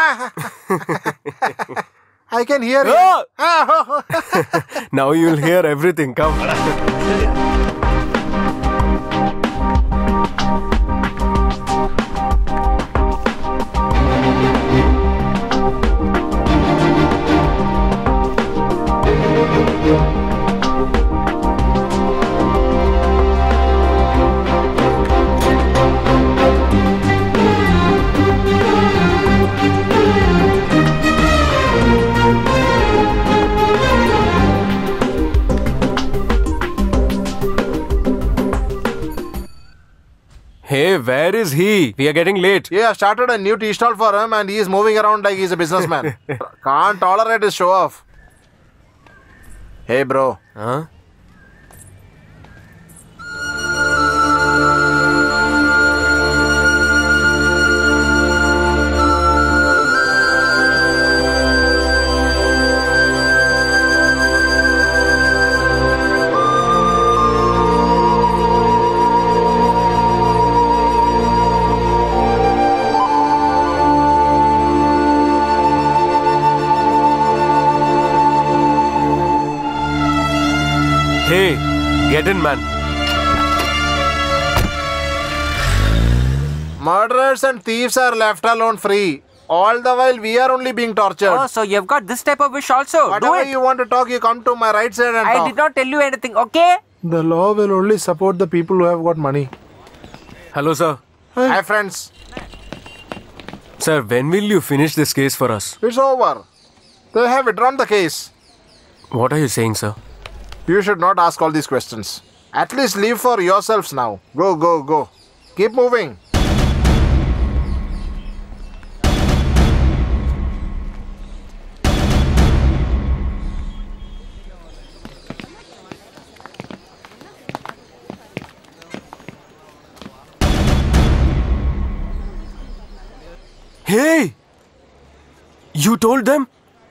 I can hear you. Ah! Now you'll hear everything. Come. Hey, where is he? We are getting late. Yeah, I started a new tea stall for him and he is moving around like he's a businessman. Can't tolerate his show off. Hey, bro. Huh? Hey, get in, man. Murderers and thieves are left alone free. All the while we are only being tortured. Oh, so you've got this type of wish also. Whatever Do it. you want to talk, you come to my right side and I talk. did not tell you anything, okay? The law will only support the people who have got money. Hello, sir. Hi, friends. Sir, when will you finish this case for us? It's over. They have withdrawn the case. What are you saying, sir? You should not ask all these questions. At least leave for yourselves now. Go, go, go. Keep moving. Hey! You told them?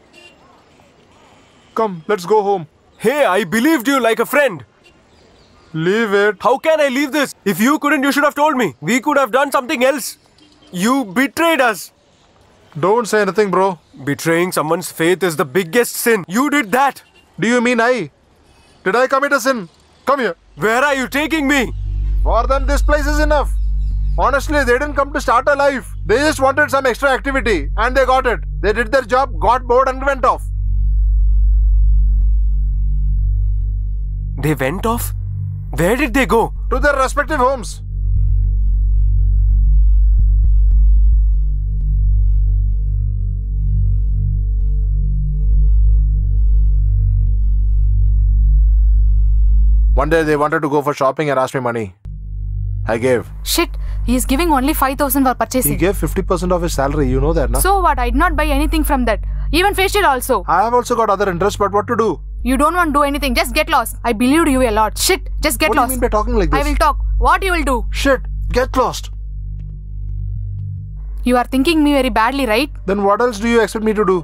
Come, let's go home. Hey, I believed you like a friend. Leave it. How can I leave this? If you couldn't, you should have told me. We could have done something else. You betrayed us. Don't say anything, bro. Betraying someone's faith is the biggest sin. You did that. Do you mean I? Did I commit a sin? Come here. Where are you taking me? For them, this place is enough. Honestly, they didn't come to start a life. They just wanted some extra activity and they got it. They did their job, got bored and went off. They went off? Where did they go? To their respective homes. One day they wanted to go for shopping and asked me money. I gave. Shit, he is giving only five thousand for He purchasing. gave fifty percent of his salary, you know that, na? So what? I did not buy anything from that. Even facial also. I have also got other interests, but what to do? You don't want to do anything. Just get lost. I believed you a lot. Shit, just get What do you lost. mean by talking like this? I will talk. What you will do? Shit, get lost. You are thinking me very badly, right? Then what else do you expect me to do?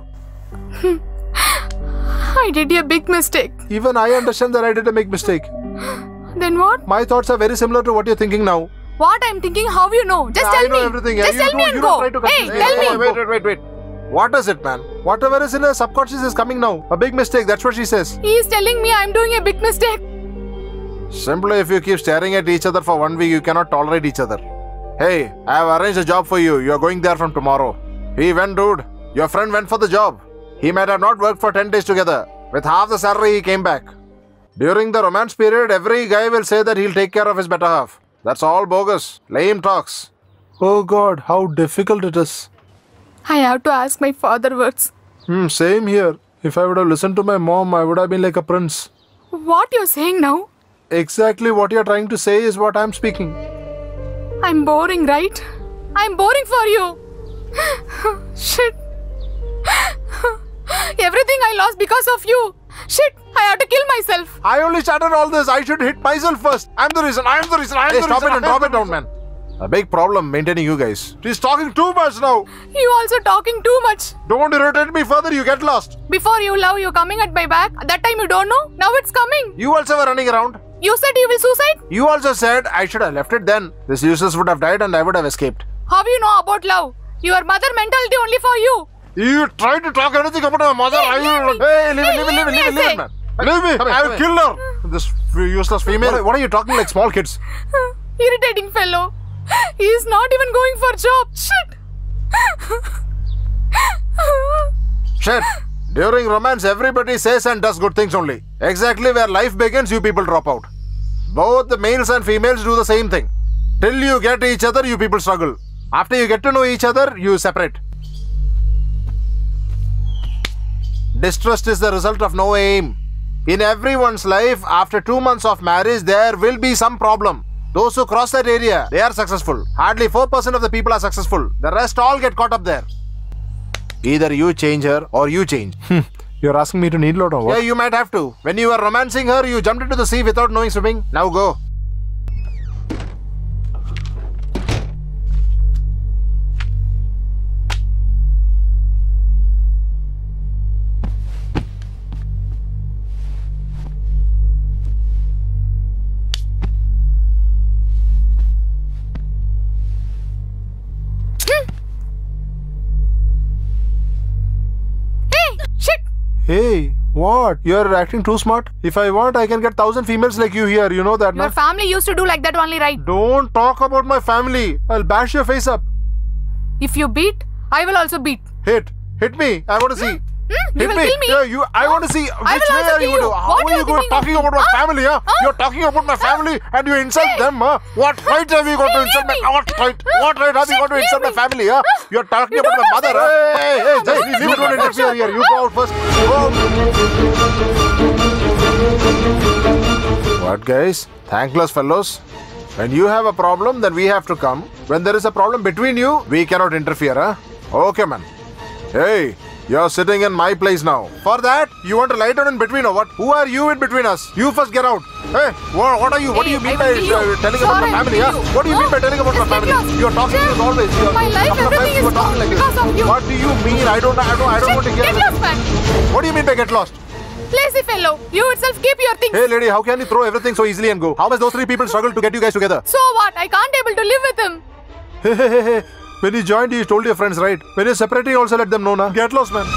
I did a big mistake. Even I understand that I did a big mistake. Then what? My thoughts are very similar to what you're thinking now. What I'm thinking? How you know? Just Yeah, tell I know me. everything. Yeah, Just you tell don't- me you and don't go. try to Hey, confuse me. tell Hey, me. Wait, wait, wait, wait. What is it, man? Whatever is in her subconscious is coming now. A big mistake, that's what she says. He is telling me I'm doing a big mistake. Simply, if you keep staring at each other for one week, you cannot tolerate each other. Hey, I have arranged a job for you. You are going there from tomorrow. He went, dude. Your friend went for the job. He might have not worked for ten days together. With half the salary, he came back. During the romance period, every guy will say that he'll take care of his better half. That's all bogus. Lame talks. Oh god, how difficult it is. I have to ask my father words. Hmm, same here. If I would have listened to my mom, I would have been like a prince. What you're saying now? Exactly what you're trying to say is what I'm speaking. I'm boring, right? I'm boring for you. Shit. Everything I lost because of you. Shit, I have to kill myself. I only started all this. I should hit myself first. I'm the reason. I'm the reason. I'm Hey, the stop reason. it and I'm drop the it down, reason. A big problem maintaining you guys. She's talking too much now. You also talking too much. Don't irritate me further. You get lost. Before you love, you coming at my back. That time you don't know. Now it's coming. You also were running around. You said you will suicide. You also said I should have left it then. This useless would have died and I would have escaped. How you know about love? Your mother mentality only for you. You tried to talk anything about my mother. Hey, I will. leave me. Hey, leave it, Hey, leave it, leave it, leave leave it, me, I leave it, say. man. Leave me. Come here, I come will here. kill her. This useless female. What, what are you talking like small kids? Irritating fellow. He is not even going for job. Shit. Shit. During romance, everybody says and does good things only. Exactly where life begins, you people drop out. Both the males and females do the same thing. Till you get each other, you people struggle. After you get to know each other, you separate. Distrust is the result of no aim. In everyone's life, after two months of marriage, there will be some problem. Those who cross that area, they are successful. Hardly four percent of the people are successful. The rest all get caught up there. Either you change her or you change. You're asking me to needle out or what? Yeah, you might have to. When you were romancing her, you jumped into the sea without knowing swimming. Now go. Hey, what? You're acting too smart. If I want, I can get thousand females like you here. You know that, Your no? family used to do like that only, right? Don't talk about my family. I'll bash your face up. If you beat, I will also beat. Hit. Hit me. I want to see. Hmm? You Hit will me. kill me. Yeah, you. I want to see. I Which will way also are you kill going to? you. How What are are you you going thinking? talking about my Huh? family, huh? Huh? You're talking about my family and you insult Hey. them, huh? What right have you got to Hey, insult leave my? me. What right? Huh? What right have you Shit, got to insult my leave me. family, huh? Huh? You're talking You about don't my mother, have to huh? say- Hey, hey, Huh? hey! You don't interfere here. You go out first. Go out. What, guys? Thankless fellows. When you have a problem, then we have to come. When there is a problem between you, we cannot interfere, huh? Okay, man. Hey, you're sitting in my place now. For that, you want to lie down in between or what? Who are you in between us? You first get out. Hey, what, what are you? What do Hey, you mean I by will kill uh, you. telling about Sorry, my I will family, kill huh? you. What do you mean by Huh? telling about Just my get family? lost. You're talking Jeff, to us always. You're, my life, couple of times everything you is were talking wrong like this. because of you. What do you mean? I don't, I don't, I don't Shit, want to hear get this. lost, man. What do you mean by get lost? Lazy fellow. You itself keep your things. Hey, lady, how can you throw everything so easily and go? How much those three people struggle to get you guys together? So what? I can't able to live with him. Hey, hey, hey, hey. When you joined, you told your friends, right? When you're separating, you also let them know, na? Get lost, man.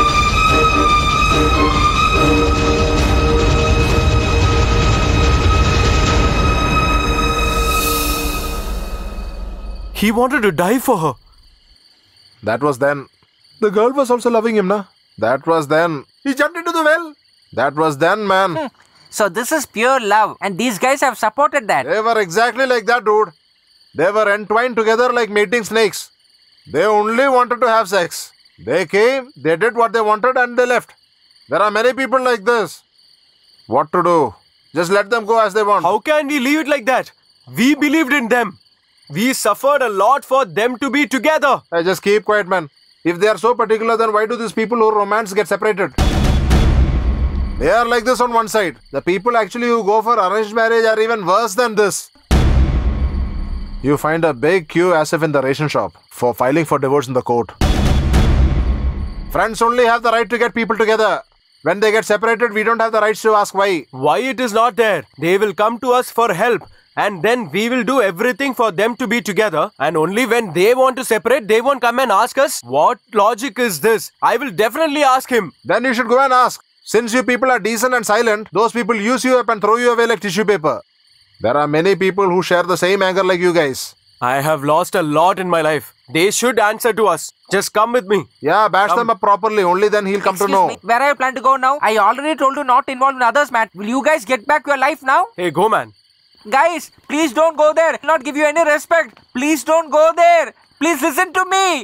He wanted to die for her. That was then. The girl was also loving him, na? That was then. He jumped into the well. That was then, man. So this is pure love, and these guys have supported that. They were exactly like that, dude. They were entwined together like mating snakes. They only wanted to have sex. They came, they did what they wanted, and they left. There are many people like this. What to do? Just let them go as they want. How can we leave it like that? We believed in them. We suffered a lot for them to be together. Hey, just keep quiet, man. If they are so particular, then why do these people who romance get separated? They are like this on one side. The people actually who go for arranged marriage are even worse than this. You find a big queue as if in the ration shop for filing for divorce in the court. Friends only have the right to get people together. When they get separated, we don't have the rights to ask why. Why it is not there? They will come to us for help. And then we will do everything for them to be together. And only when they want to separate, they won't come and ask us. What logic is this? I will definitely ask him. Then you should go and ask. Since you people are decent and silent, those people use you up and throw you away like tissue paper. There are many people who share the same anger like you guys. I have lost a lot in my life. They should answer to us. Just come with me. Yeah, bash Come. them up properly. Only then he'll come Excuse to know. me, where are you plan to go now? I already told you not to involve in others, man. Will you guys get back your life now? Hey, go man. Guys, please don't go there. I'll not give you any respect. Please don't go there. Please listen to me.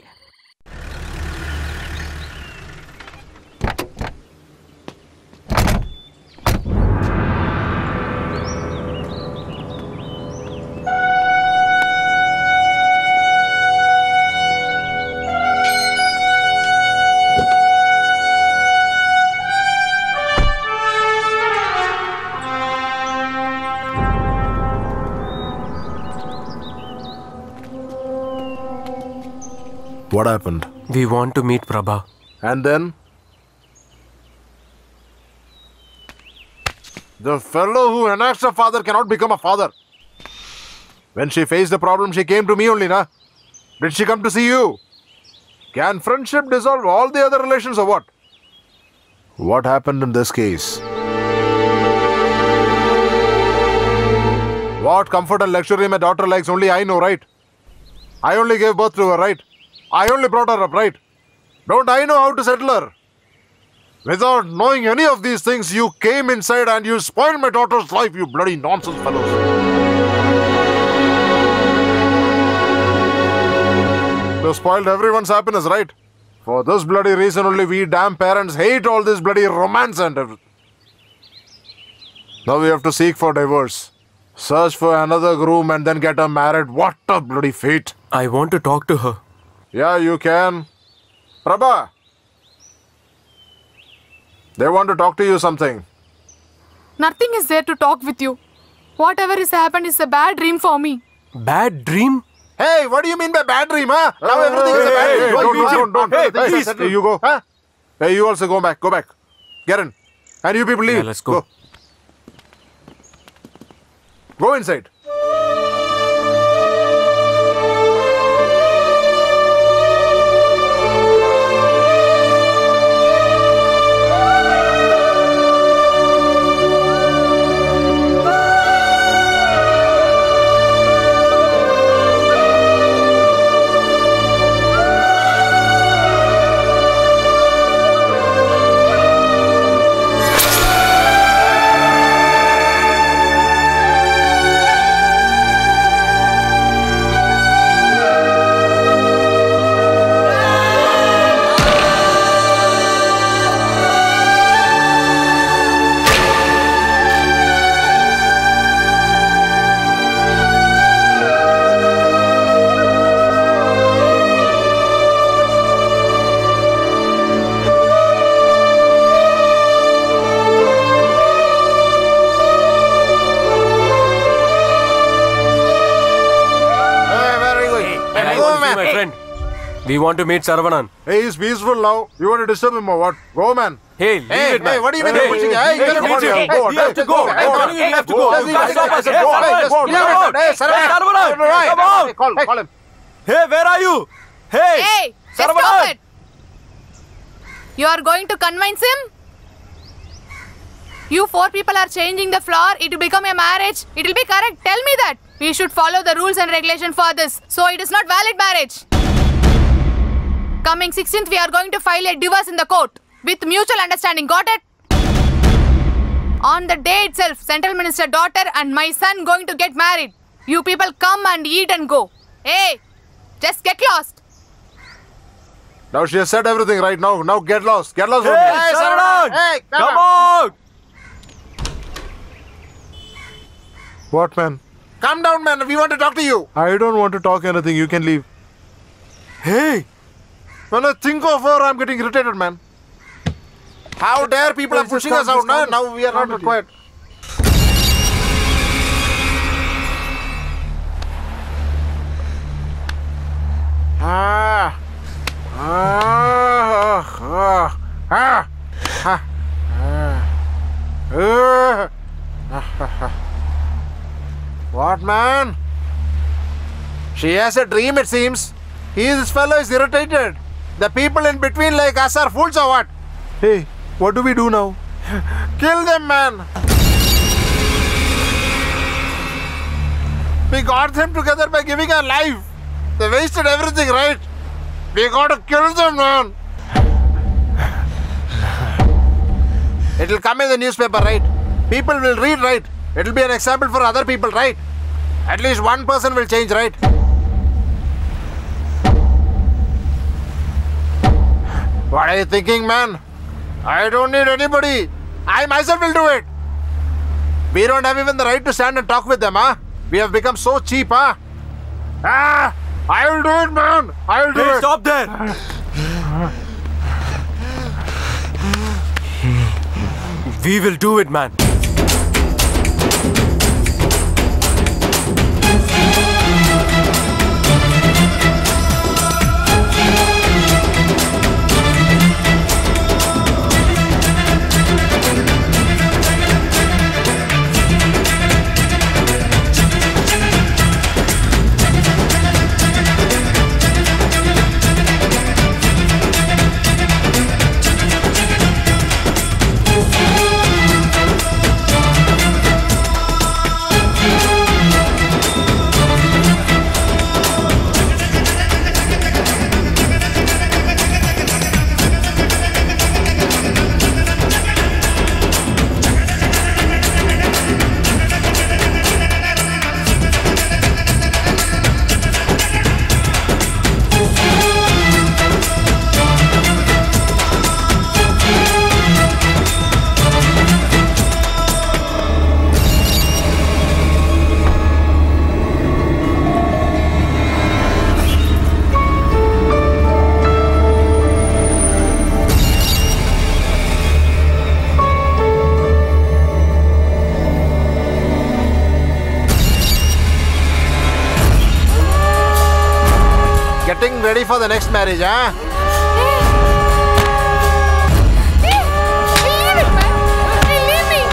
What happened? We want to meet Prabha. And then? The fellow who enacts a father cannot become a father. When she faced the problem, she came to me only, na? Did she come to see you? Can friendship dissolve all the other relations or what? What happened in this case? What comfort and luxury my daughter likes, only I know, right? I only gave birth to her, right? I only brought her up, right? Don't I know how to settle her? Without knowing any of these things, you came inside and you spoiled my daughter's life, you bloody nonsense fellows. You spoiled everyone's happiness, right? For this bloody reason only we damn parents hate all this bloody romance and everything. Now we have to seek for divorce. Search for another groom and then get her married. What a bloody fate. I want to talk to her. Yeah, you can. Prabha. They want to talk to you something. Nothing is there to talk with you. Whatever has happened is a bad dream for me. Bad dream? Hey, what do you mean by bad dream, huh? Now everything is a bad Hey, dream. hey, don't, Go, don't, don't, go, don't. go. Hey, Things please. are settled. You go. Huh? Hey, you also go back. Go back. Get in. And you people leave. Yeah, let's go. Go, go inside. We want to meet Saravanan. Hey, he's peaceful now. You want to disturb him or what? Go, man. Hey, leave Hey, it, man. hey, what do you mean Hey, you're pushing? Hey, hey, you gotta hey, come on, hey, here. hey, Go on, you have hey, to go. go, I'm go on. telling you, you have to Go, go. let's You go, can't stop let's us. go, Hey, go, Saravanan, let's go. come Yeah, on. hey, Saravanan. Hey, Saravanan. All right, Come on. hey, Call, call him. Hey, where are you? Hey, Hey, just Saravanan. stop it. You are going to convince him? You four people are changing the floor. It will become a marriage. It will be correct. Tell me that. We should follow the rules and regulation for this. So it is not valid marriage. Coming sixteenth, we are going to file a divorce in the court with mutual understanding. Got it? On the day itself, Central Minister daughter and my son going to get married. You people come and eat and go. Hey, just get lost. Now she has said everything right now. Now get lost. Get lost from Hey, me. Hey, Saravanan. Saravanan. Hey, come Come on. on. What, man? Calm down, man. We want to talk to you. I don't want to talk anything. You can leave. Hey, When I think of her, I'm getting irritated, man. How dare people are Just pushing calm, us out, just no? calm Now we are calm not it, required. Ah. Ah. Ah. Ah. Ah. Ah. Ah. What, man? She has a dream, it seems. He, this fellow is irritated. The people in between like us are fools or what? Hey, what do we do now? Kill them, man. We got them together by giving our life. They wasted everything, right? We gotta kill them, man. It'll come in the newspaper, right? People will read, right? It'll be an example for other people, right? At least one person will change, right? What are you thinking, man? I don't need anybody. I myself will do it. We don't have even the right to stand and talk with them, huh? We have become so cheap, huh? Ah! I will do it, man. I will do hey, it. stop there. We will do it, man. ready for the next marriage, huh? Hey, leave it, man. Hey, leave me.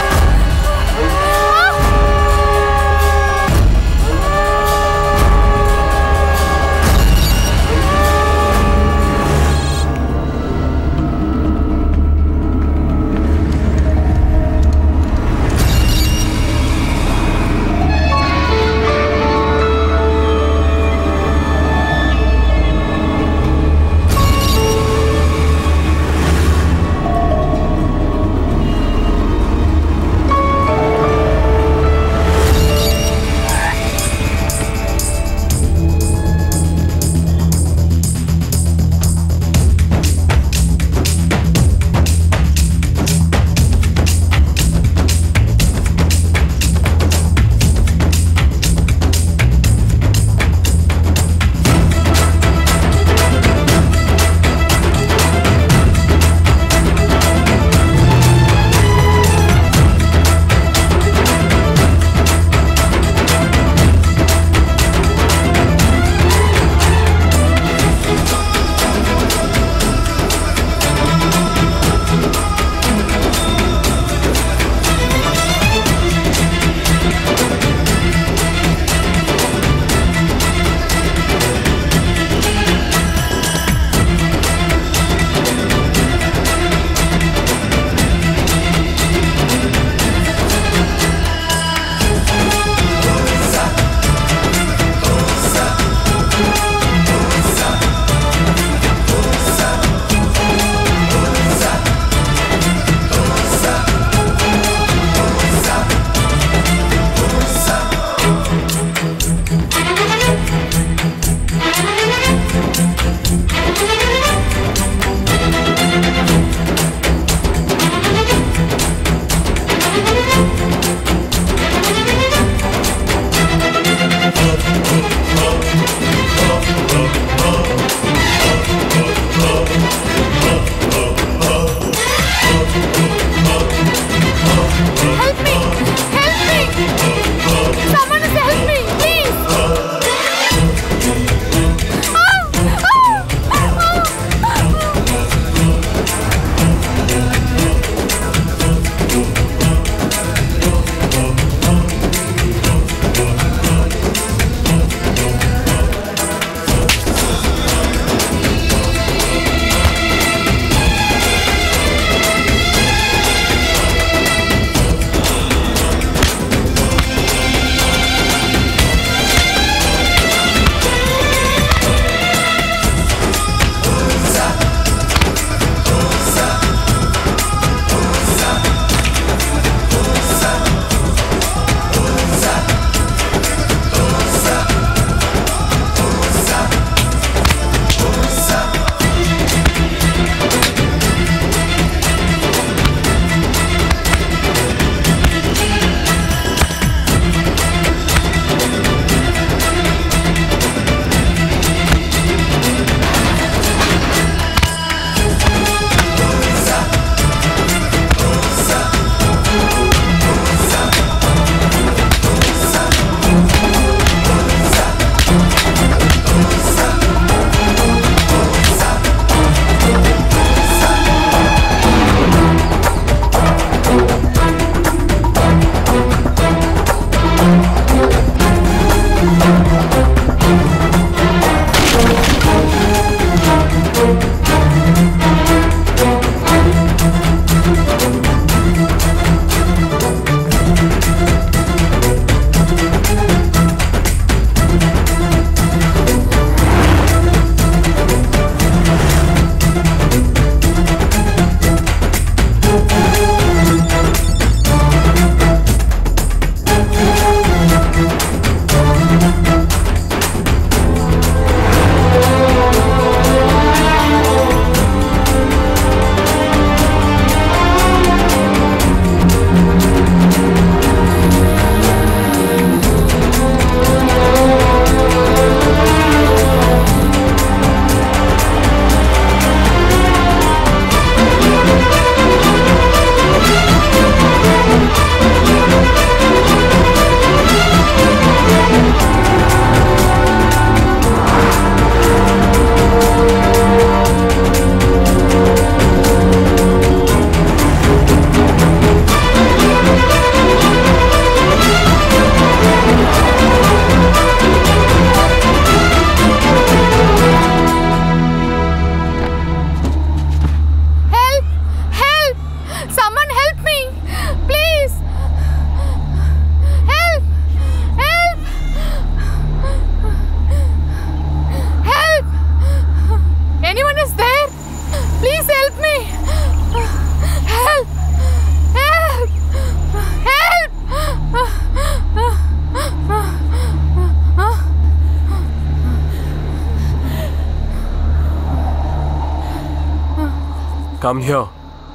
Come here.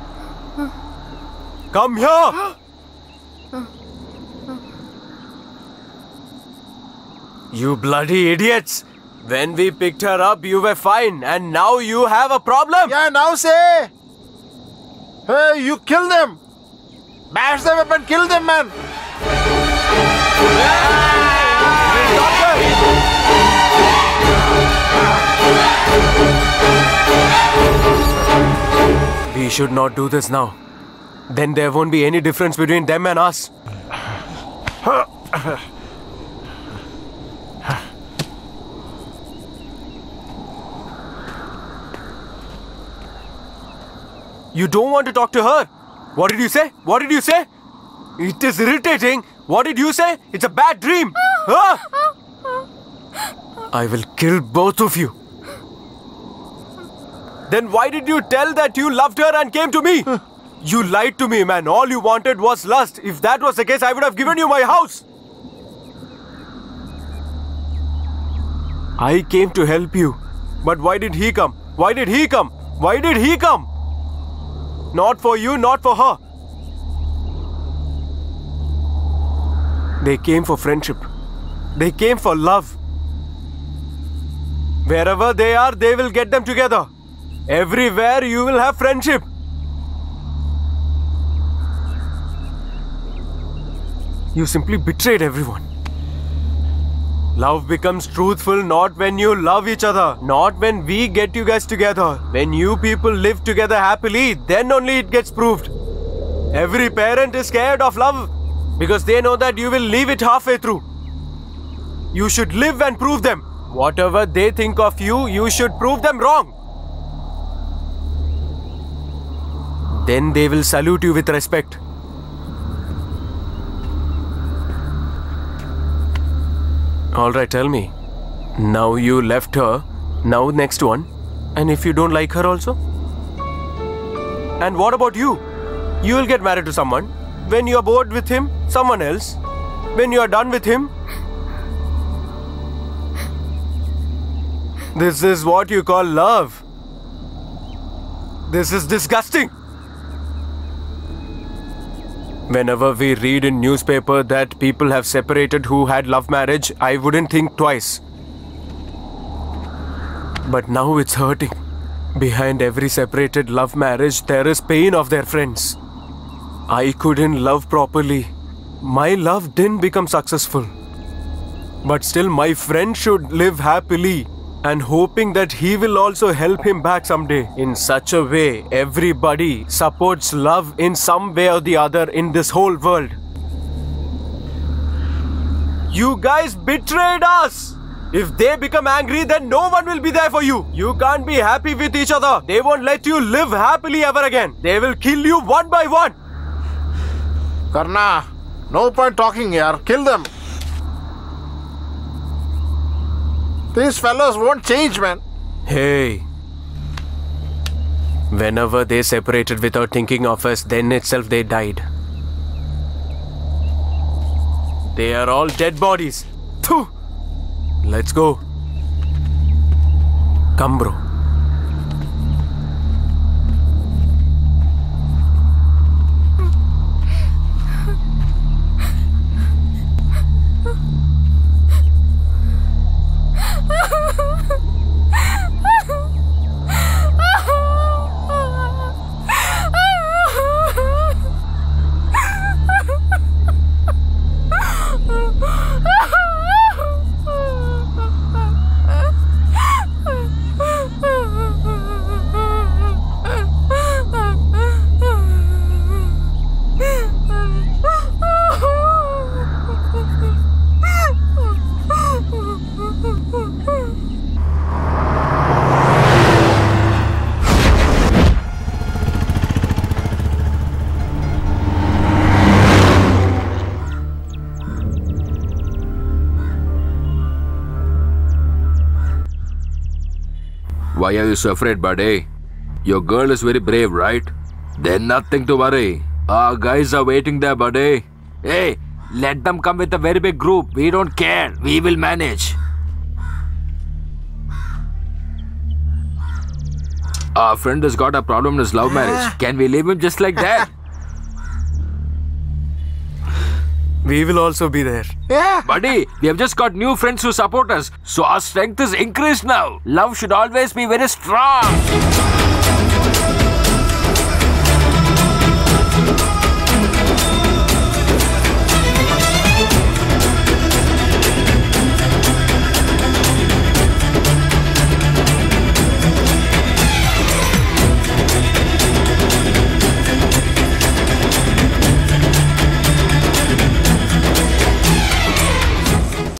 Come here! You bloody idiots! When we picked her up, you were fine, and now you have a problem! Yeah, now say! Hey, you kill them! Bash them up and kill them, man! We should not do this now. Then there won't be any difference between them and us. You don't want to talk to her? What did you say? What did you say? It is irritating. What did you say? It's a bad dream. Huh? I will kill both of you. Then why did you tell that you loved her and came to me? You lied to me, man. All you wanted was lust. If that was the case, I would have given you my house. I came to help you. But why did he come? Why did he come? Why did he come? Not for you, not for her. They came for friendship. They came for love. Wherever they are, they will get them together. Everywhere you will have friendship. You simply betrayed everyone. Love becomes truthful not when you love each other, not when we get you guys together. When you people live together happily, then only it gets proved. Every parent is scared of love because they know that you will leave it halfway through. You should live and prove them. Whatever they think of you, you should prove them wrong. Then they will salute you with respect. Alright, tell me. Now you left her, now next one. And if you don't like her also? And what about you? You will get married to someone. When you are bored with him, someone else. When you are done with him, this is what you call love. This is disgusting. Whenever we read in newspaper that people have separated who had love marriage, I wouldn't think twice. But now it's hurting. Behind every separated love marriage, there is pain of their friends. I couldn't love properly. My love didn't become successful. But still my friend should live happily and hoping that he will also help him back someday. In such a way, everybody supports love in some way or the other in this whole world. You guys betrayed us! If they become angry, then no one will be there for you. You can't be happy with each other. They won't let you live happily ever again. They will kill you one by one. Karna, no point talking here. Kill them. These fellows won't change, man. Hey. Whenever they separated without thinking of us, then itself they died. They are all dead bodies. Phew. Let's go. Come, bro. Why are you so afraid, buddy? Your girl is very brave, right? Then nothing to worry. Our guys are waiting there, buddy. Hey, let them come with a very big group. We don't care. We will manage. Our friend has got a problem in his love marriage. Can we leave him just like that? We will also be there. Yeah. Buddy, we have just got new friends who support us. So our strength is increased now. Love should always be very strong.